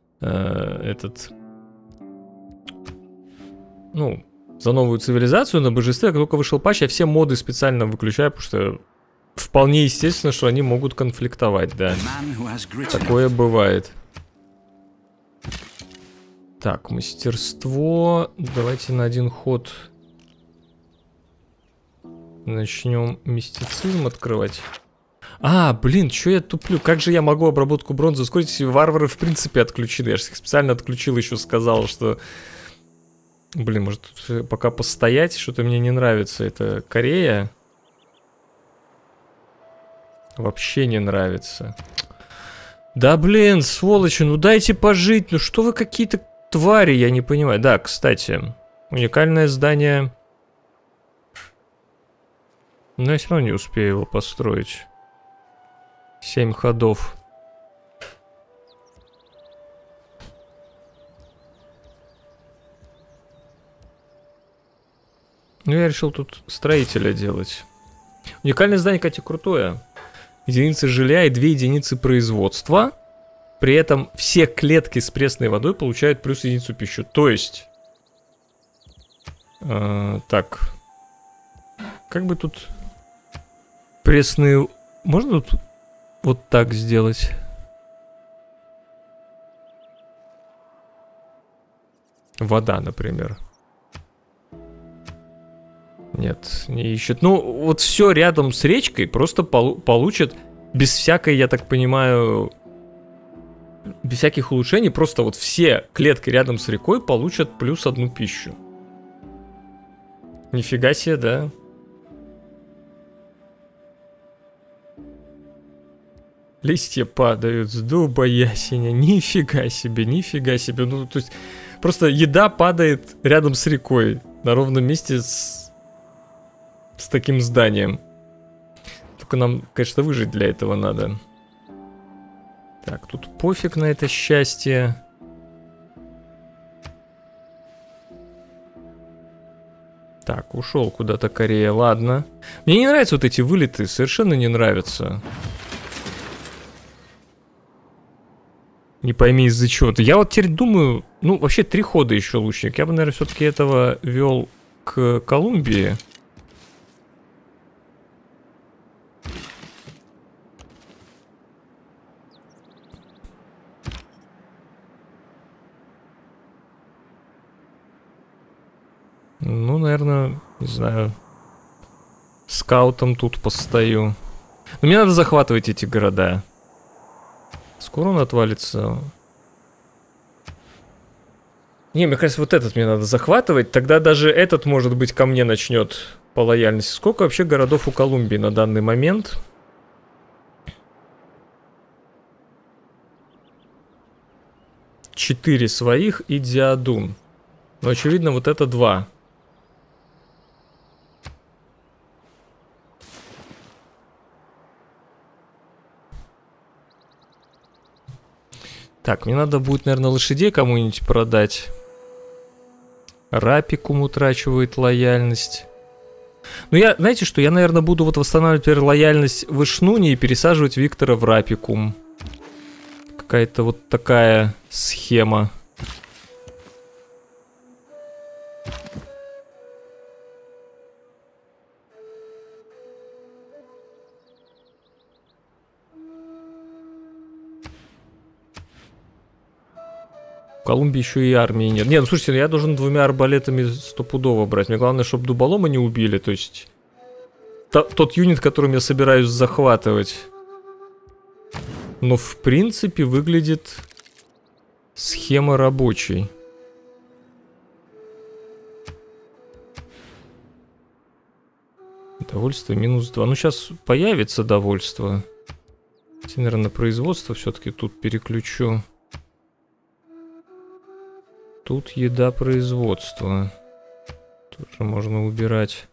ну, за новую цивилизацию на божестве. Как только вышел патч, я все моды специально выключаю, потому что вполне естественно, что они могут конфликтовать, да. Такое бывает. Так, мастерство. Давайте на 1 ход начнем мистицизм открывать. А, блин, что я туплю? Как же я могу обработку бронзы ускорить, если варвары в принципе отключены? Я же их специально отключил, еще сказал, что... Блин, может пока постоять? Что-то мне не нравится. Это Корея. Вообще не нравится. Да блин, сволочи, ну дайте пожить, ну что вы какие-то твари, я не понимаю. Да, кстати, уникальное здание. Но я все равно не успею его построить. 7 ходов. Ну, я решил тут строителя делать. Уникальное здание, кстати, крутое. Единицы жилья и 2 единицы производства. При этом все клетки с пресной водой получают плюс единицу пищи. То есть... так. Как бы тут... Пресные... Можно тут вот так сделать? Вода, например. Нет, не ищет. Ну, вот все рядом с речкой просто получат без всякой, я так понимаю, без всяких улучшений. Просто вот все клетки рядом с рекой получат плюс 1 пищу. Нифига себе, да? Листья падают с дуба ясеня. Нифига себе, нифига себе. Ну, то есть, просто еда падает рядом с рекой. На ровном месте с таким зданием. Только нам, конечно, выжить для этого надо. Так, тут пофиг на это счастье. Так, ушел куда-то Корея, ладно. Мне не нравятся вот эти вылеты, совершенно не нравятся. Не пойми из-за чего-то. Я вот теперь думаю, ну, вообще 3 хода еще лучник. Я бы, наверное, все-таки этого вел к Колумбии. Ну, наверное, не знаю. Скаутом тут постою. Но мне надо захватывать эти города. Скоро он отвалится. Не, мне кажется, вот этот мне надо захватывать. Тогда даже этот, может быть, ко мне начнет по лояльности. Сколько вообще городов у Колумбии на данный момент? Четыре своих и Диадун. Но, очевидно, вот это 2. Так, мне надо будет, наверное, лошадей кому-нибудь продать. Рапикум утрачивает лояльность. Ну, я, знаете что, я, наверное, буду вот восстанавливать теперь лояльность в Ишнуне и пересаживать Виктора в Рапикум. Какая-то вот такая схема. В Колумбии еще и армии нет. Не, ну слушайте, я должен 2 арбалетами стопудово брать. Мне главное, чтобы дуболома не убили. То есть тот юнит, которым я собираюсь захватывать. Но в принципе выглядит схема рабочей. Довольство -2. Ну сейчас появится довольство. Наверное, на производство все-таки тут переключу. Тут еда производства. Тоже можно убирать.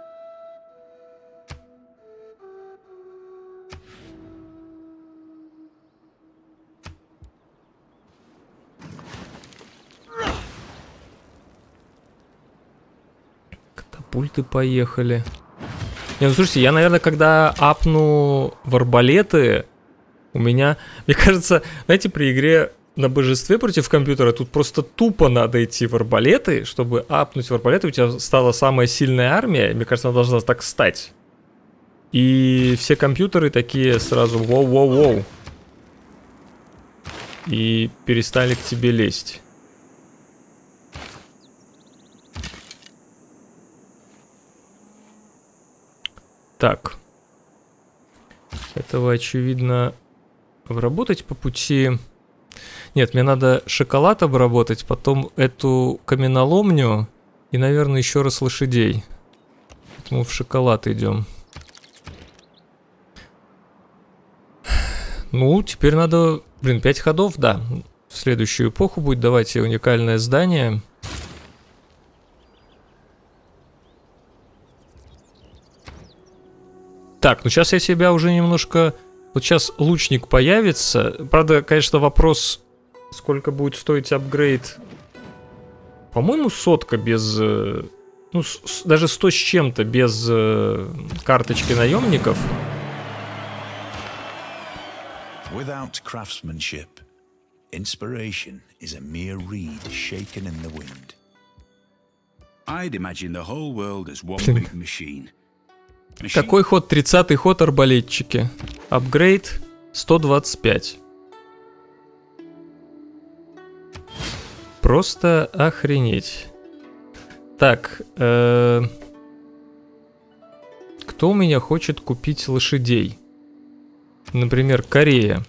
Катапульты поехали. Не, ну слушайте, я, наверное, когда апну в арбалеты, у меня... Мне кажется, знаете, при игре на божестве против компьютера тут просто тупо надо идти в арбалеты, чтобы апнуть в арбалеты, у тебя стала самая сильная армия, мне кажется, она должна так стать. И все компьютеры такие сразу воу-воу-воу. И перестали к тебе лезть. Так. Этого, очевидно, обработать по пути... Нет, мне надо шоколад обработать, потом эту каменоломню и, наверное, еще раз лошадей. Поэтому в шоколад идем. Ну, теперь надо... Блин, 5 ходов, да. В следующую эпоху будет. Давайте уникальное здание. Так, ну сейчас я себя уже немножко... Вот сейчас лучник появится. Правда, конечно, вопрос, сколько будет стоить апгрейд. По-моему, 100 без... Ну, даже 100 с чем-то без карточки наемников. Without craftsmanship, inspiration is a mere reed shaken in the wind. I'd imagine the whole world as one big machine. Какой ход? 30-й ход, арбалетчики. Апгрейд 125. Просто охренеть. Так, кто у меня хочет купить лошадей? Например, Корея.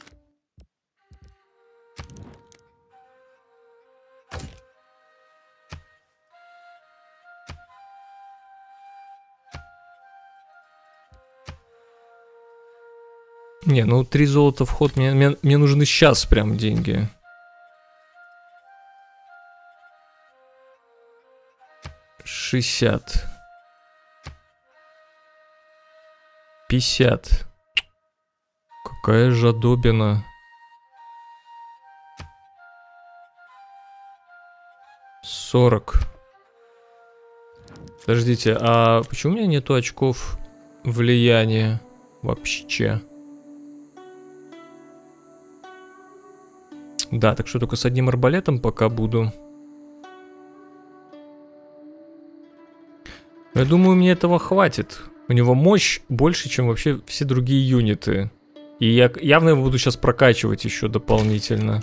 Не, ну 3 золота в ход, мне нужны сейчас прям деньги. $60. 50. Какая жадобина. 40. Подождите, а почему у меня нету очков влияния вообще? Да, так что только с одним арбалетом пока буду. Я думаю, мне этого хватит. У него мощь больше, чем вообще все другие юниты. И я явно его буду сейчас прокачивать еще дополнительно.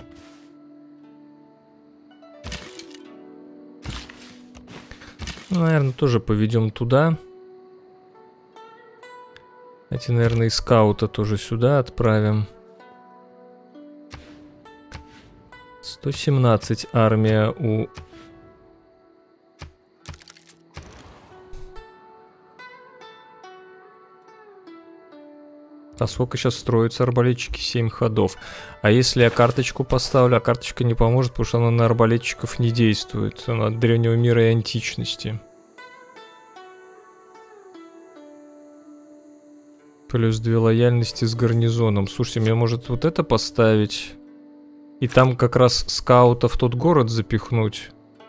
Ну, наверное, тоже поведем туда. Эти, наверное, и скаута тоже сюда отправим. 117 армия у... А сколько сейчас строятся арбалетчики? 7 ходов. А если я карточку поставлю, а карточка не поможет, потому что она на арбалетчиков не действует. Она от древнего мира и античности. Плюс 2 лояльности с гарнизоном. Слушайте, мне может вот это поставить? И там как раз скаута в тот город запихнуть.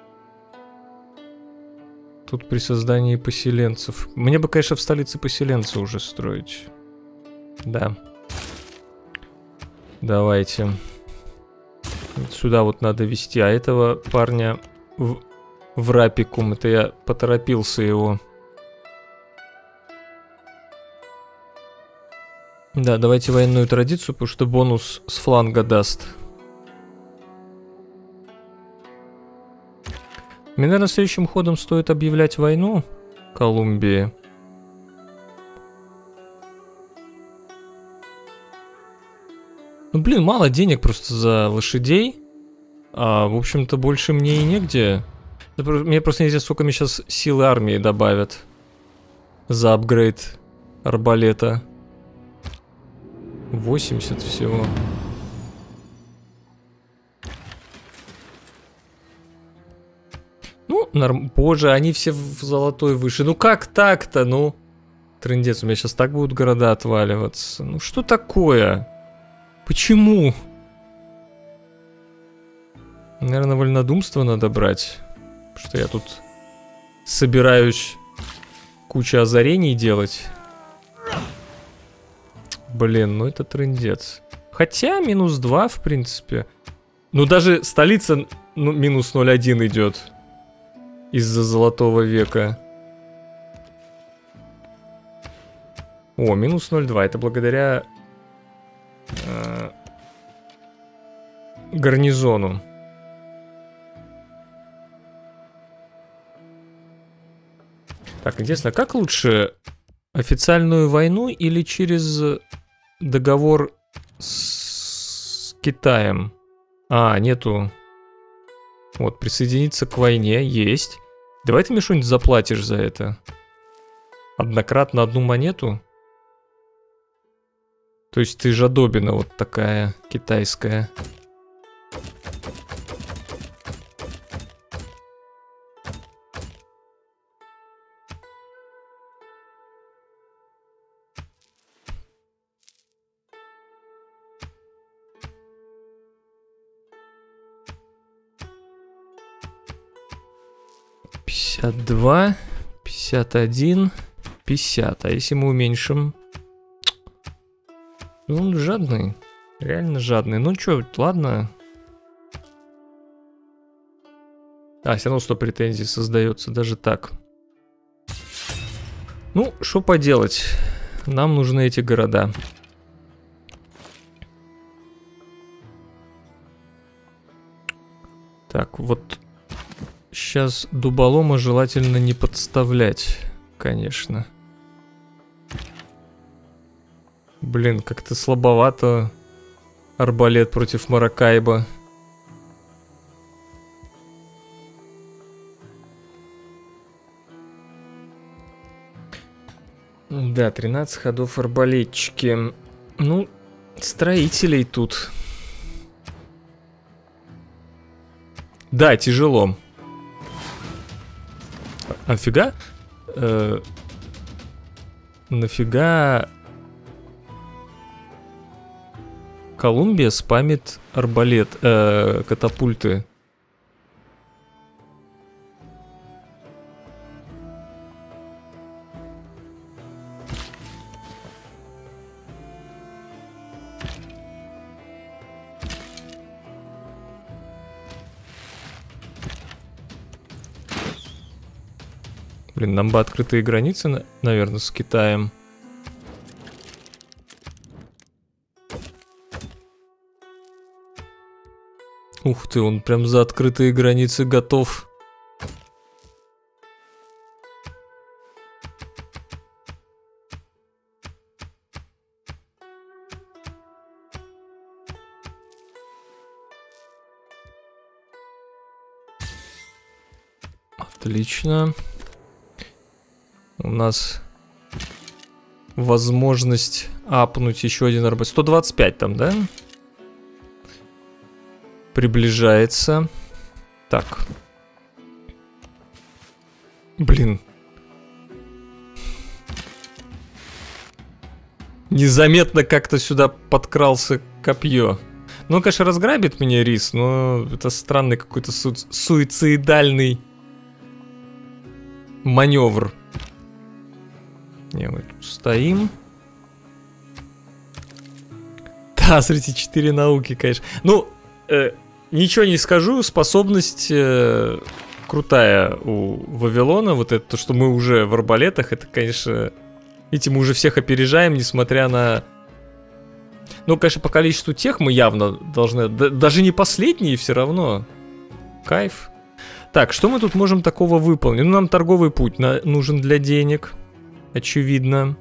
Тут при создании поселенцев. Мне бы, конечно, в столице поселенца уже строить. Да. Давайте. Сюда вот надо вести. А этого парня в Рапикум. Это я поторопился его. Да, давайте военную традицию, потому что бонус с фланга даст. Мне, наверное, следующим ходом стоит объявлять войну Колумбии. Ну, блин, мало денег просто за лошадей. А, в общем-то, больше мне и негде. Мне просто неизвестно, сколько мне сейчас силы армии добавят. За апгрейд арбалета. 80 всего. Ну, боже, они все в золотой выше. Ну как так-то, ну? Трындец, у меня сейчас так будут города отваливаться. Ну что такое? Почему? Наверное, вольнодумство надо брать. Потому что я тут собираюсь кучу озарений делать. Блин, ну это трындец. Хотя минус 2, в принципе. Ну даже столица минус 0,1 идет. Из-за золотого века. О, минус 0,2. Это благодаря гарнизону. Так, интересно, как лучше? Официальную войну или через договор с Китаем? А, нету. Вот, присоединиться к войне есть. Давай ты мне что-нибудь заплатишь за это. Однократно одну монету. То есть ты жадобина вот такая китайская. $52, 51, 50. А если мы уменьшим? Он жадный. Реально жадный. Ну чё, ладно. А, все равно 100 претензий создается даже так. Ну, что поделать. Нам нужны эти города. Так, вот сейчас дуболома желательно не подставлять, конечно. Блин, как-то слабовато арбалет против Маракайба. Да, 13 ходов арбалетчики. Ну, строителей тут. Да, тяжело. А нафига? Нафига Колумбия спамит арбалет, катапульты? Блин, нам бы открытые границы, наверное, с Китаем. Ух ты, он прям за открытые границы готов. Отлично. У нас возможность апнуть еще один арбалет. 125 там, да? Приближается. Так. Блин. Незаметно как-то сюда подкрался копье. Ну, конечно, разграбит меня рис, но это странный какой-то суицидальный маневр. Не, мы тут стоим. Да, смотрите, 4 науки, конечно. Ну, ничего не скажу, способность крутая у Вавилона. Вот это, то, что мы уже в арбалетах, это, конечно, этим мы уже всех опережаем, несмотря на... Ну, конечно, по количеству тех мы явно должны... Даже не последние, все равно. Кайф. Так, что мы тут можем такого выполнить? Ну, нам торговый путь нужен для денег. Очевидно.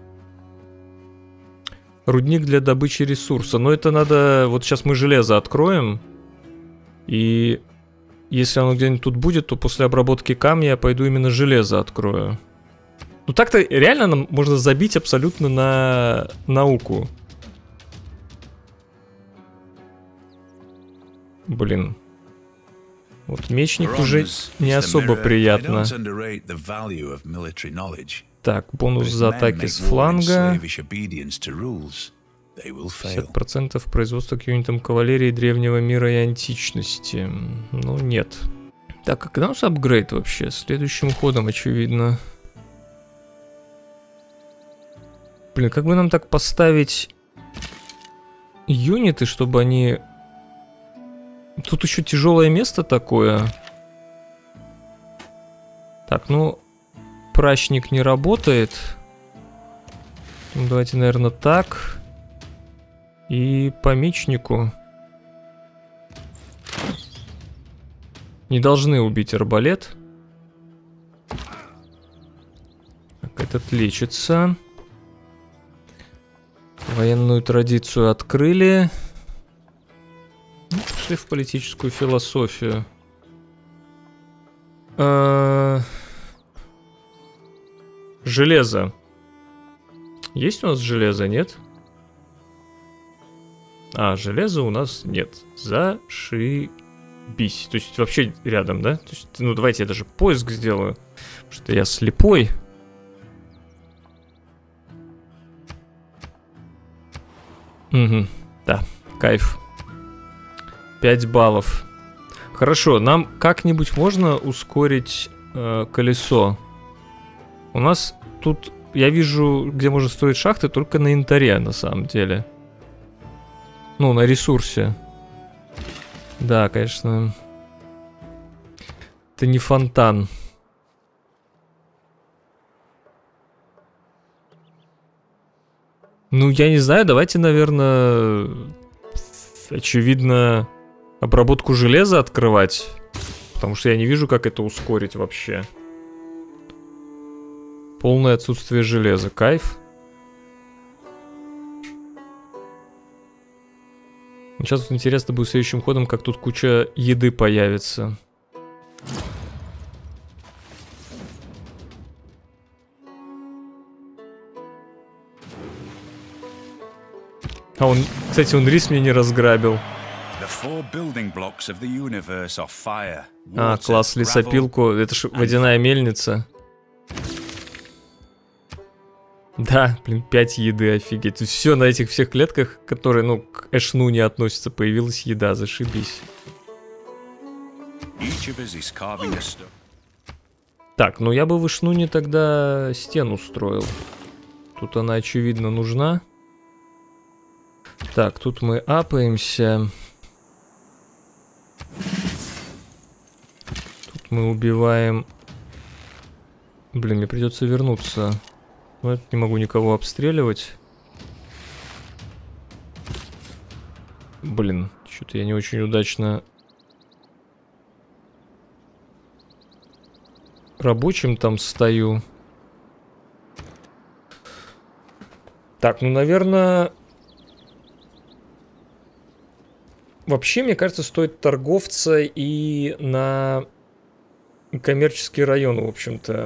Рудник для добычи ресурса. Но это надо... Вот сейчас мы железо откроем. И если оно где-нибудь тут будет, то после обработки камня я пойду именно железо открою. Ну так-то реально нам можно забить абсолютно на науку. Блин. Вот мечник уже не особо приятно. Так, бонус за атаки с фланга. 50% производства к юнитам кавалерии древнего мира и античности. Ну, нет. Так, а когда у нас апгрейд вообще? Следующим ходом, очевидно. Блин, как бы нам так поставить юниты, чтобы они... Тут еще тяжелое место такое. Так, ну... Прачник не работает. Давайте, наверное, так. И по мечнику. Не должны убить арбалет. Так, этот лечится. Военную традицию открыли. Пошли в политическую философию. Железо. Есть у нас железо, нет? А, железа у нас нет. Зашибись. То есть вообще рядом, да? То есть, ну, давайте я даже поиск сделаю. Потому что я слепой. Угу, да, кайф. 5 баллов. Хорошо, нам как-нибудь можно ускорить колесо? У нас тут, я вижу, где можно строить шахты, только на янтаре, на самом деле. Ну, на ресурсе. Да, конечно. Это не фонтан. Ну, я не знаю, давайте, наверное, очевидно, обработку железа открывать. Потому что я не вижу, как это ускорить вообще. Полное отсутствие железа. Кайф. Сейчас вот интересно будет следующим ходом, как тут куча еды появится. А он, кстати, он рис мне не разграбил. А, класс, лесопилку. Это ж водяная мельница. Да, блин, 5 еды, офигеть. Все на этих всех клетках, которые, ну, к эшну не относятся, появилась еда, зашибись. Так, ну я бы в эшнуне тогда стену строил. Тут она, очевидно, нужна. Так, тут мы апаемся. Тут мы убиваем... Блин, мне придется вернуться. Но я не могу никого обстреливать. Блин, что-то я не очень удачно... рабочим там стою. Так, ну, наверное... Вообще, мне кажется, стоит торговца и на коммерческий район, в общем-то.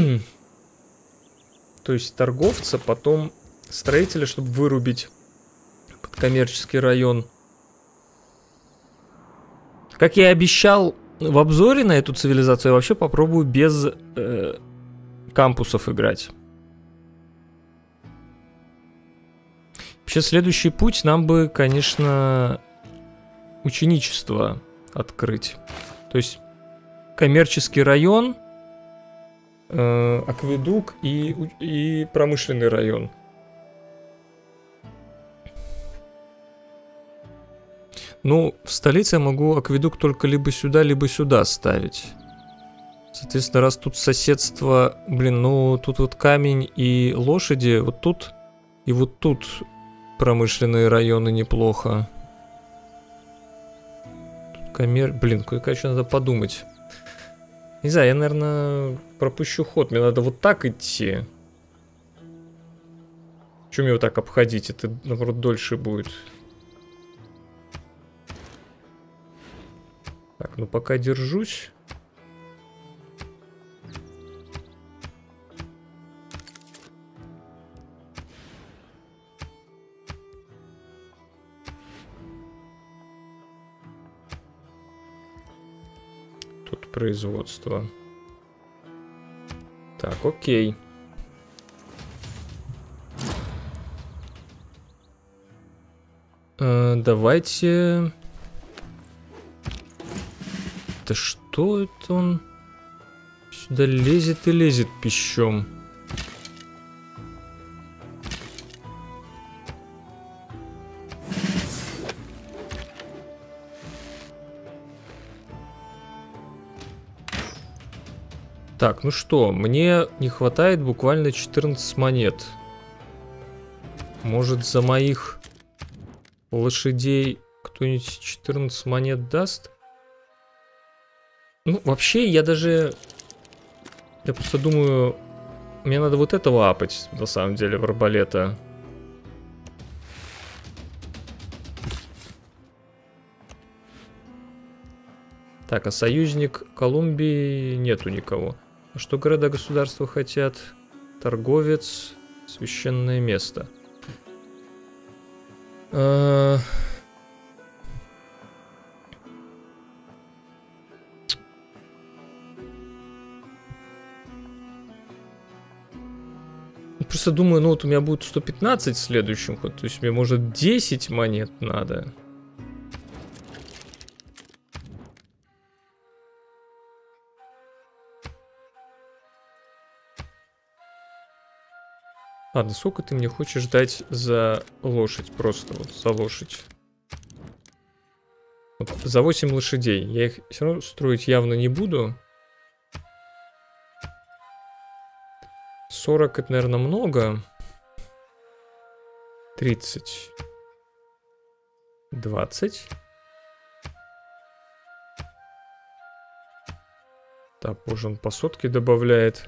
То есть торговца, потом строителя, чтобы вырубить под коммерческий район. Как я и обещал в обзоре на эту цивилизацию, я вообще попробую без кампусов играть. Вообще, следующий путь нам бы, конечно... ученичество открыть. То есть коммерческий район, акведук и промышленный район. Ну, в столице я могу акведук только либо сюда ставить. Соответственно, раз тут соседство... Блин, ну тут вот камень и лошади. Вот тут и вот тут промышленные районы неплохо. Блин, кое-как еще надо подумать. Не знаю, я, наверное, пропущу ход. Мне надо вот так идти. Чего мне вот так обходить? Это, наоборот, дольше будет. Так, ну пока держусь. Производство. Так, окей. Давайте... Да что это он? Сюда лезет и лезет пищом. Так, ну что, мне не хватает буквально 14 монет. Может, за моих лошадей кто-нибудь 14 монет даст? Ну, вообще, я просто думаю, мне надо вот этого апать, на самом деле, в арбалета. Так, а союзник Колумбии нету никого. А что города-государства хотят? Торговец, священное место. Просто думаю, ну вот у меня будет 115 в следующем ходу. То есть мне, может, 10 монет надо. Ладно, сколько ты мне хочешь дать за лошадь? Просто вот за лошадь. Вот, за 8 лошадей. Я их все равно строить явно не буду. 40 это, наверное, много. 30. 20. Так, позже он по сотке добавляет.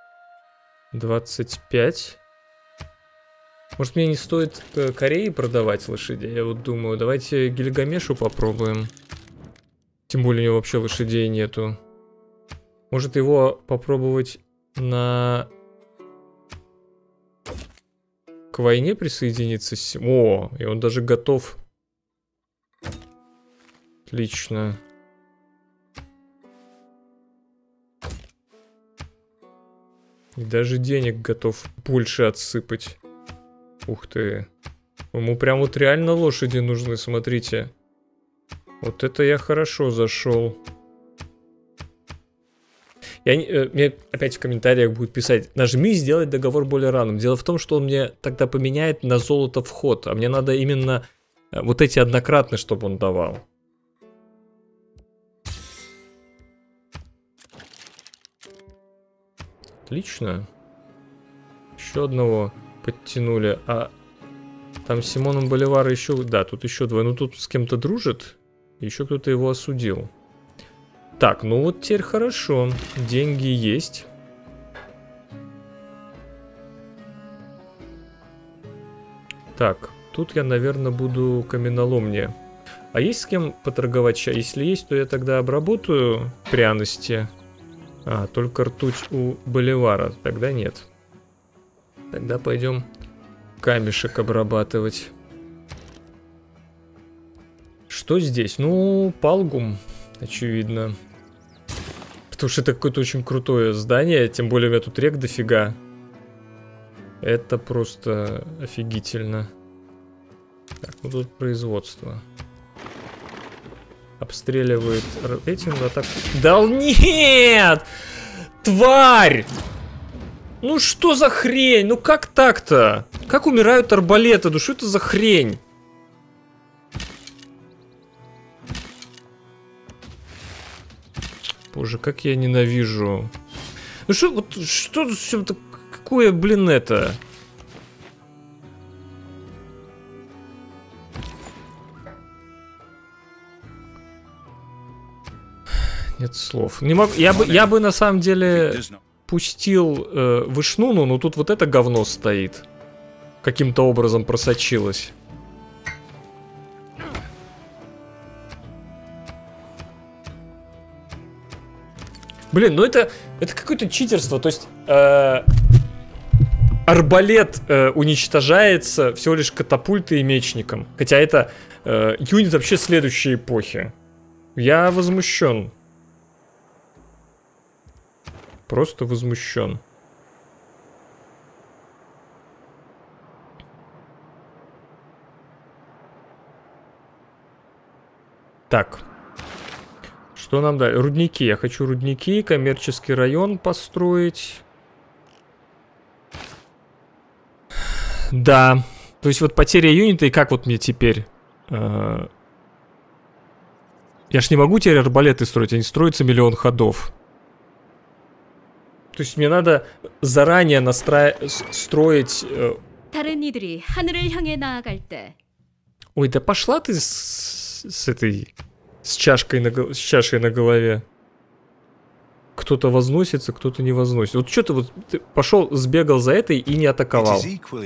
25. Может, мне не стоит Корее продавать лошадей? Я вот думаю, давайте Гильгамешу попробуем. Тем более у него вообще лошадей нету. Может его попробовать к войне присоединиться? О, и он даже готов. Отлично. И даже денег готов больше отсыпать. Ух ты. Ему прям вот реально лошади нужны, смотрите. Вот это я хорошо зашел. Мне опять в комментариях будет писать: нажми сделать договор более ранным. Дело в том, что он мне тогда поменяет на золото вход. А мне надо именно вот эти однократные, чтобы он давал. Отлично. Еще одного подтянули. А там с Симоном Боливара еще... Да, тут еще двое. Ну тут с кем-то дружит. Еще кто-то его осудил. Так, ну вот теперь хорошо. Деньги есть. Так, тут я, наверное, буду каменоломня. А есть с кем поторговать? Если есть, то я тогда обработаю пряности. А, только ртуть у Боливара. Тогда нет. Тогда пойдем камешек обрабатывать. Что здесь? Ну, Палгум, очевидно. Потому что это какое-то очень крутое здание. Тем более у меня тут рек дофига. Это просто офигительно. Так, ну тут производство. Обстреливает этим атак. Да нет! Тварь! Ну что за хрень? Ну как так-то? Как умирают арбалеты? Ну что это за хрень? Боже, как я ненавижу. Ну что, вот что все-то, какое, блин, это? Нет слов. Не могу. Я бы на самом деле пустил вышнуну, но тут вот это говно стоит. Каким-то образом просочилось. Блин, ну это какое-то читерство. То есть арбалет уничтожается всего лишь катапультой и мечником. Хотя это юнит вообще следующей эпохи. Я возмущен. Просто возмущен. Так. Что нам дали? Рудники. Я хочу рудники, коммерческий район построить. Да. То есть вот потеря юнита, и как вот мне теперь? Я ж не могу теперь арбалеты строить, они строятся миллион ходов. То есть мне надо заранее строить... Ой, да пошла ты с этой... С чашкой с чашей на голове. Кто-то возносится, кто-то не возносится. Вот что ты вот ты пошел, сбегал за этой и не атаковал.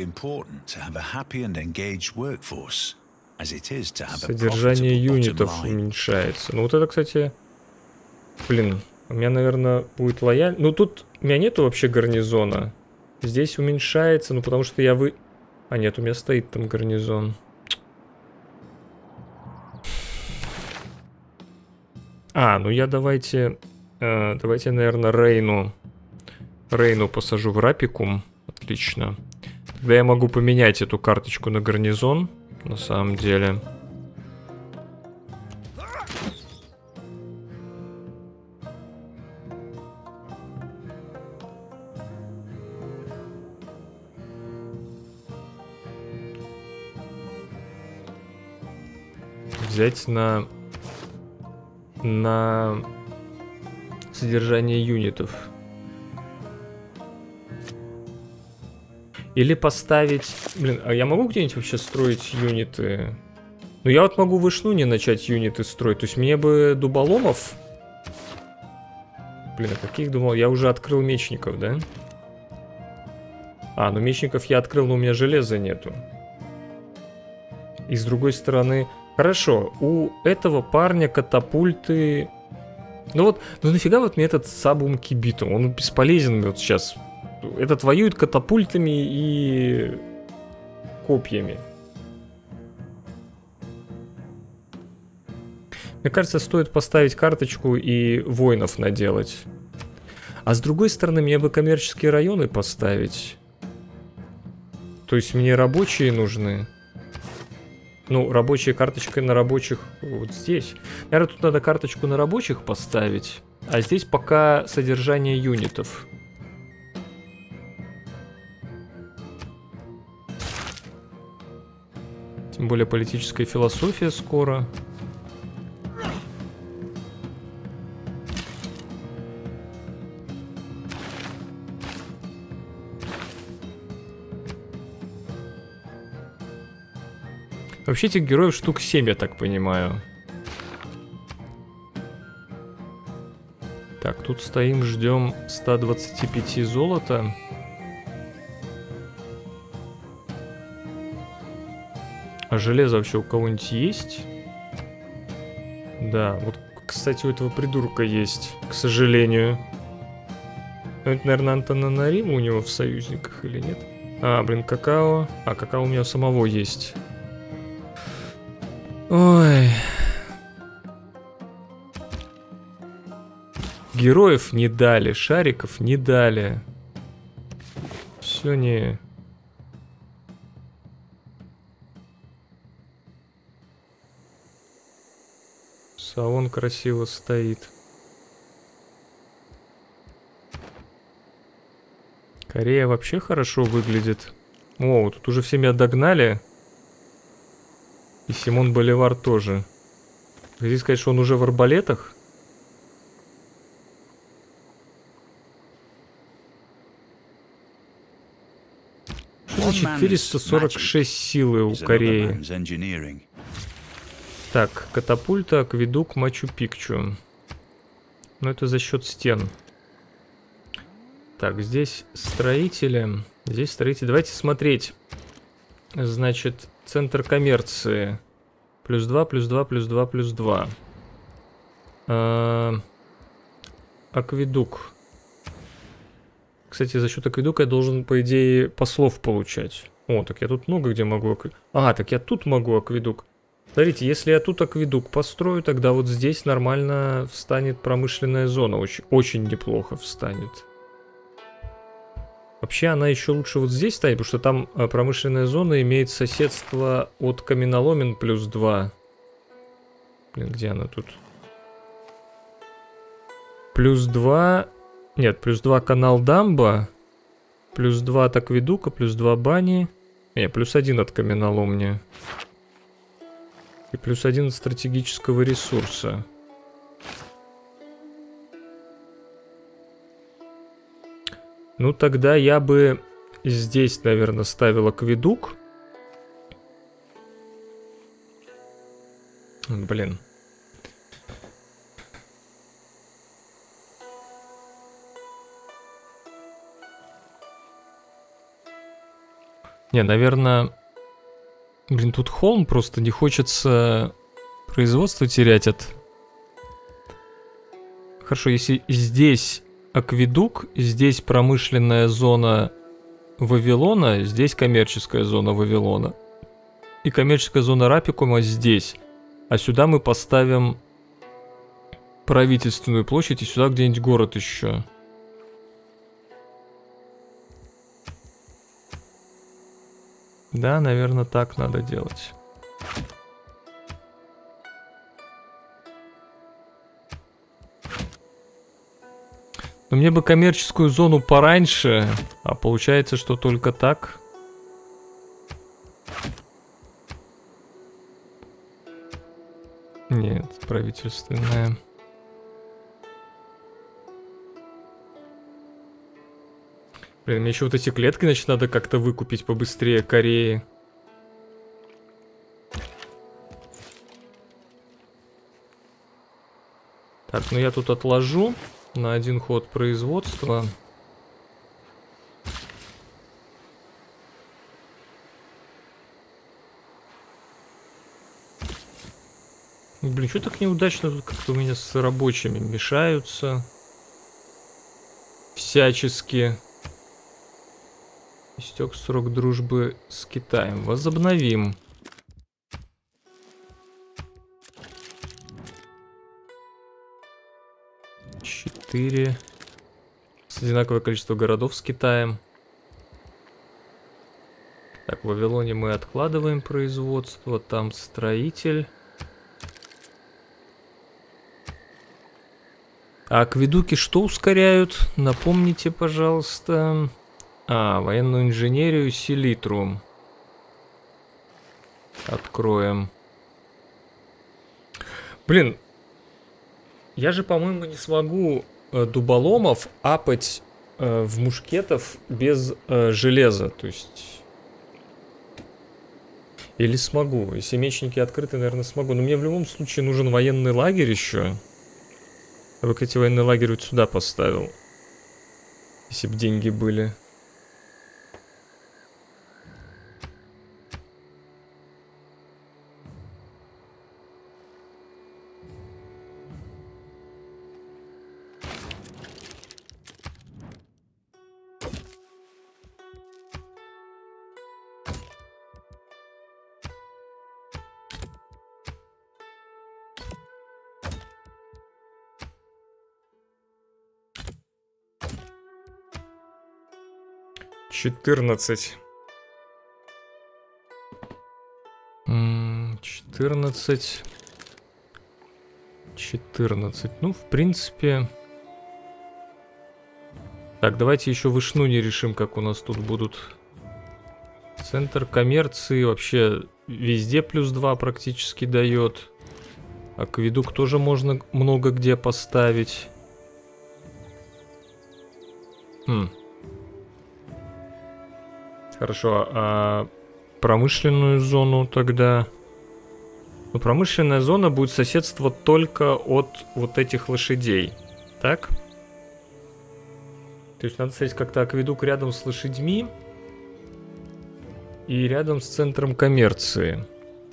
Содержание юнитов уменьшается. Ну вот это, кстати... Блин, у меня, наверное, будет лояльно. Ну тут у меня нету вообще гарнизона. Здесь уменьшается, ну потому что я А нет, у меня стоит там гарнизон. Ну я давайте, наверное, Рейну посажу в Рапикум. Отлично. Тогда я могу поменять эту карточку на гарнизон, на самом деле. Взять на содержание юнитов. Или поставить... Блин, а я могу где-нибудь вообще строить юниты? Ну, я вот могу в Ишнуне начать юниты строить. То есть мне бы дуболомов... Блин, а каких думал? Я уже открыл мечников, да? А, ну мечников я открыл, но у меня железа нету. И с другой стороны... Хорошо, у этого парня катапульты... Ну вот, ну нафига вот мне этот Сабум Кибиту? Он бесполезен вот сейчас. Этот воюет катапультами и копьями. Мне кажется, стоит поставить карточку и воинов наделать. А с другой стороны, мне бы коммерческие районы поставить. То есть мне рабочие нужны. Ну, рабочая карточка на рабочих вот здесь. Наверное, тут надо карточку на рабочих поставить. А здесь пока содержание юнитов. Тем более политическая философия скоро. Вообще этих героев штук 7, я так понимаю. Так, тут стоим, ждем 125 золота. А железо вообще у кого-нибудь есть? Да, вот, кстати, у этого придурка есть, к сожалению. Это, наверное, Антананариму у него в союзниках или нет? А, блин, какао. А, какао у меня самого есть. Ой. Героев не дали, шариков не дали. Все не... Саон красиво стоит. Корея вообще хорошо выглядит. О, тут уже все меня догнали. И Симон Боливар тоже. Здесь сказать, что он уже в арбалетах? Что 446 силы у Кореи. Так, катапульта, акведук, Мачу-Пикчу. Но это за счет стен. Так, здесь строители. Здесь строители. Давайте смотреть. Значит, центр коммерции. Плюс 2, плюс 2, плюс 2, плюс 2. Акведук. Кстати, за счет акведука я должен, по идее, послов получать. О, так я тут много где могу... А, так я тут могу акведук. Смотрите, если я тут акведук построю, тогда вот здесь нормально встанет промышленная зона. Очень, очень неплохо встанет. Вообще она еще лучше вот здесь станет, потому что там промышленная зона имеет соседство от каменоломен плюс 2. Блин, где она тут? Плюс 2... Нет, плюс 2 канал дамба. Плюс 2 от акведука, плюс 2 бани. Не, плюс 1 от каменоломни. И плюс 1 от стратегического ресурса. Ну, тогда я бы здесь, наверное, ставил акведук. Блин. Не, наверное... Блин, тут холм, просто не хочется производство терять от... Хорошо, если здесь... Акведук, здесь промышленная зона Вавилона, здесь коммерческая зона Вавилона. И коммерческая зона Рапикума здесь. А сюда мы поставим правительственную площадь и сюда где-нибудь город еще. Да, наверное, так надо делать. Но мне бы коммерческую зону пораньше, а получается, что только так. Нет, правительственная. Блин, мне еще вот эти клетки, значит, надо как-то выкупить побыстрее Кореи. Так, ну я тут отложу на один ход производства. Блин, что так неудачно тут как-то у меня с рабочими мешаются. Всячески. Истек срок дружбы с Китаем. Возобновим. Четыре. С одинаковое количество городов с Китаем. Так, в Вавилоне мы откладываем производство. Там строитель. А акведуки что ускоряют? Напомните, пожалуйста. Военную инженерию, селитру. Откроем. Блин. Я же, по-моему, не смогу дуболомов апать в мушкетов без железа. То есть... Или смогу. Если мечники открыты, наверное, смогу. Но мне в любом случае нужен военный лагерь еще. Я бы, кстати, военный лагерь вот сюда поставил. Если бы деньги были. Четырнадцать. 14. 14. Ну, в принципе... Так, давайте еще вышну не решим, как у нас тут будут. Центр коммерции вообще везде +2 практически дает. Акведук тоже можно много где поставить. Хорошо, а промышленную зону тогда... Ну, промышленная зона будет соседствовать только от вот этих лошадей, так? То есть надо ставить как-то акведук рядом с лошадьми и рядом с центром коммерции.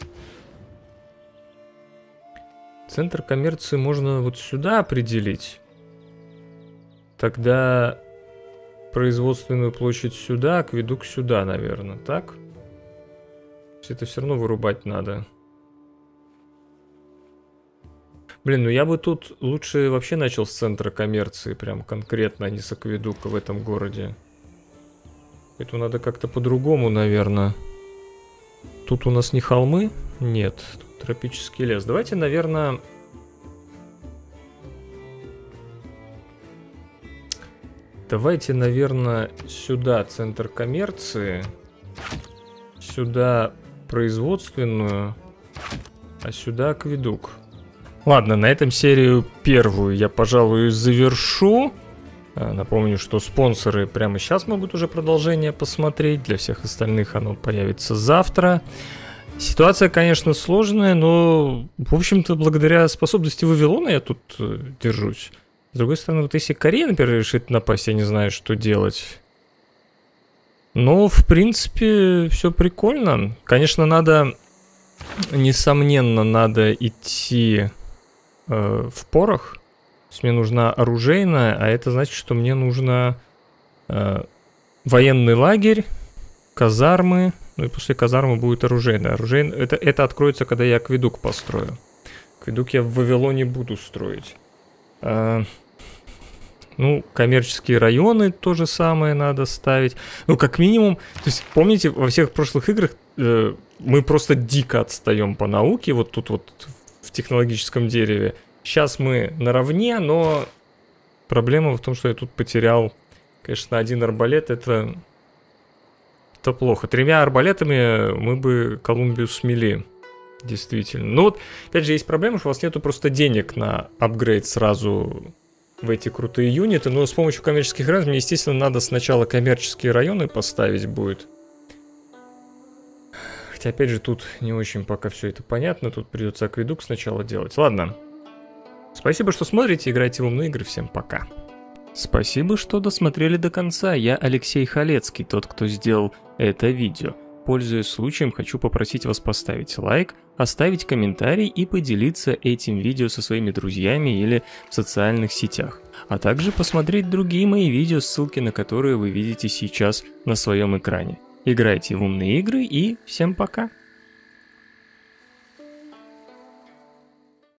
Центр коммерции можно вот сюда определить. Тогда... Производственную площадь сюда, акведук сюда, наверное, так? Это все равно вырубать надо. Блин, ну я бы тут лучше вообще начал с центра коммерции, прям конкретно, а не с акведука в этом городе. Это надо как-то по-другому, наверное. Тут у нас не холмы? Нет, тут тропический лес. Давайте, наверное... Давайте, наверное, сюда центр коммерции, сюда производственную, а сюда акведук. Ладно, на этом серию первую я, пожалуй, завершу. Напомню, что спонсоры прямо сейчас могут уже продолжение посмотреть. Для всех остальных оно появится завтра. Ситуация, конечно, сложная, но, в общем-то, благодаря способности Вавилона я тут держусь. С другой стороны, вот если Корея, например, решит напасть, я не знаю, что делать. Но, в принципе, все прикольно. Конечно, надо, несомненно, надо идти в порох. То есть мне нужна оружейная, а это значит, что мне нужно военный лагерь, казармы. Ну и после казармы будет оружейная. Это откроется, когда я акведук построю. Акведук я в Вавилоне буду строить. Ну, коммерческие районы то же самое надо ставить. Ну, как минимум, то есть, помните, во всех прошлых играх мы просто дико отстаем по науке, вот тут вот в технологическом дереве. Сейчас мы наравне, но проблема в том, что я тут потерял, конечно, один арбалет, это плохо. 3 арбалетами мы бы Колумбию смели, действительно. Но вот, опять же, есть проблема, что у вас нету просто денег на апгрейд сразу в эти крутые юниты, но с помощью коммерческих районов мне, естественно, надо сначала коммерческие районы поставить будет. Хотя, опять же, тут не очень пока все это понятно, тут придется акведук сначала делать. Ладно. Спасибо, что смотрите, играйте в умные игры, всем пока. Спасибо, что досмотрели до конца, я Алексей Халецкий, тот, кто сделал это видео. Пользуясь случаем, хочу попросить вас поставить лайк, оставить комментарий и поделиться этим видео со своими друзьями или в социальных сетях. А также посмотреть другие мои видео, ссылки на которые вы видите сейчас на своем экране. Играйте в умные игры и всем пока!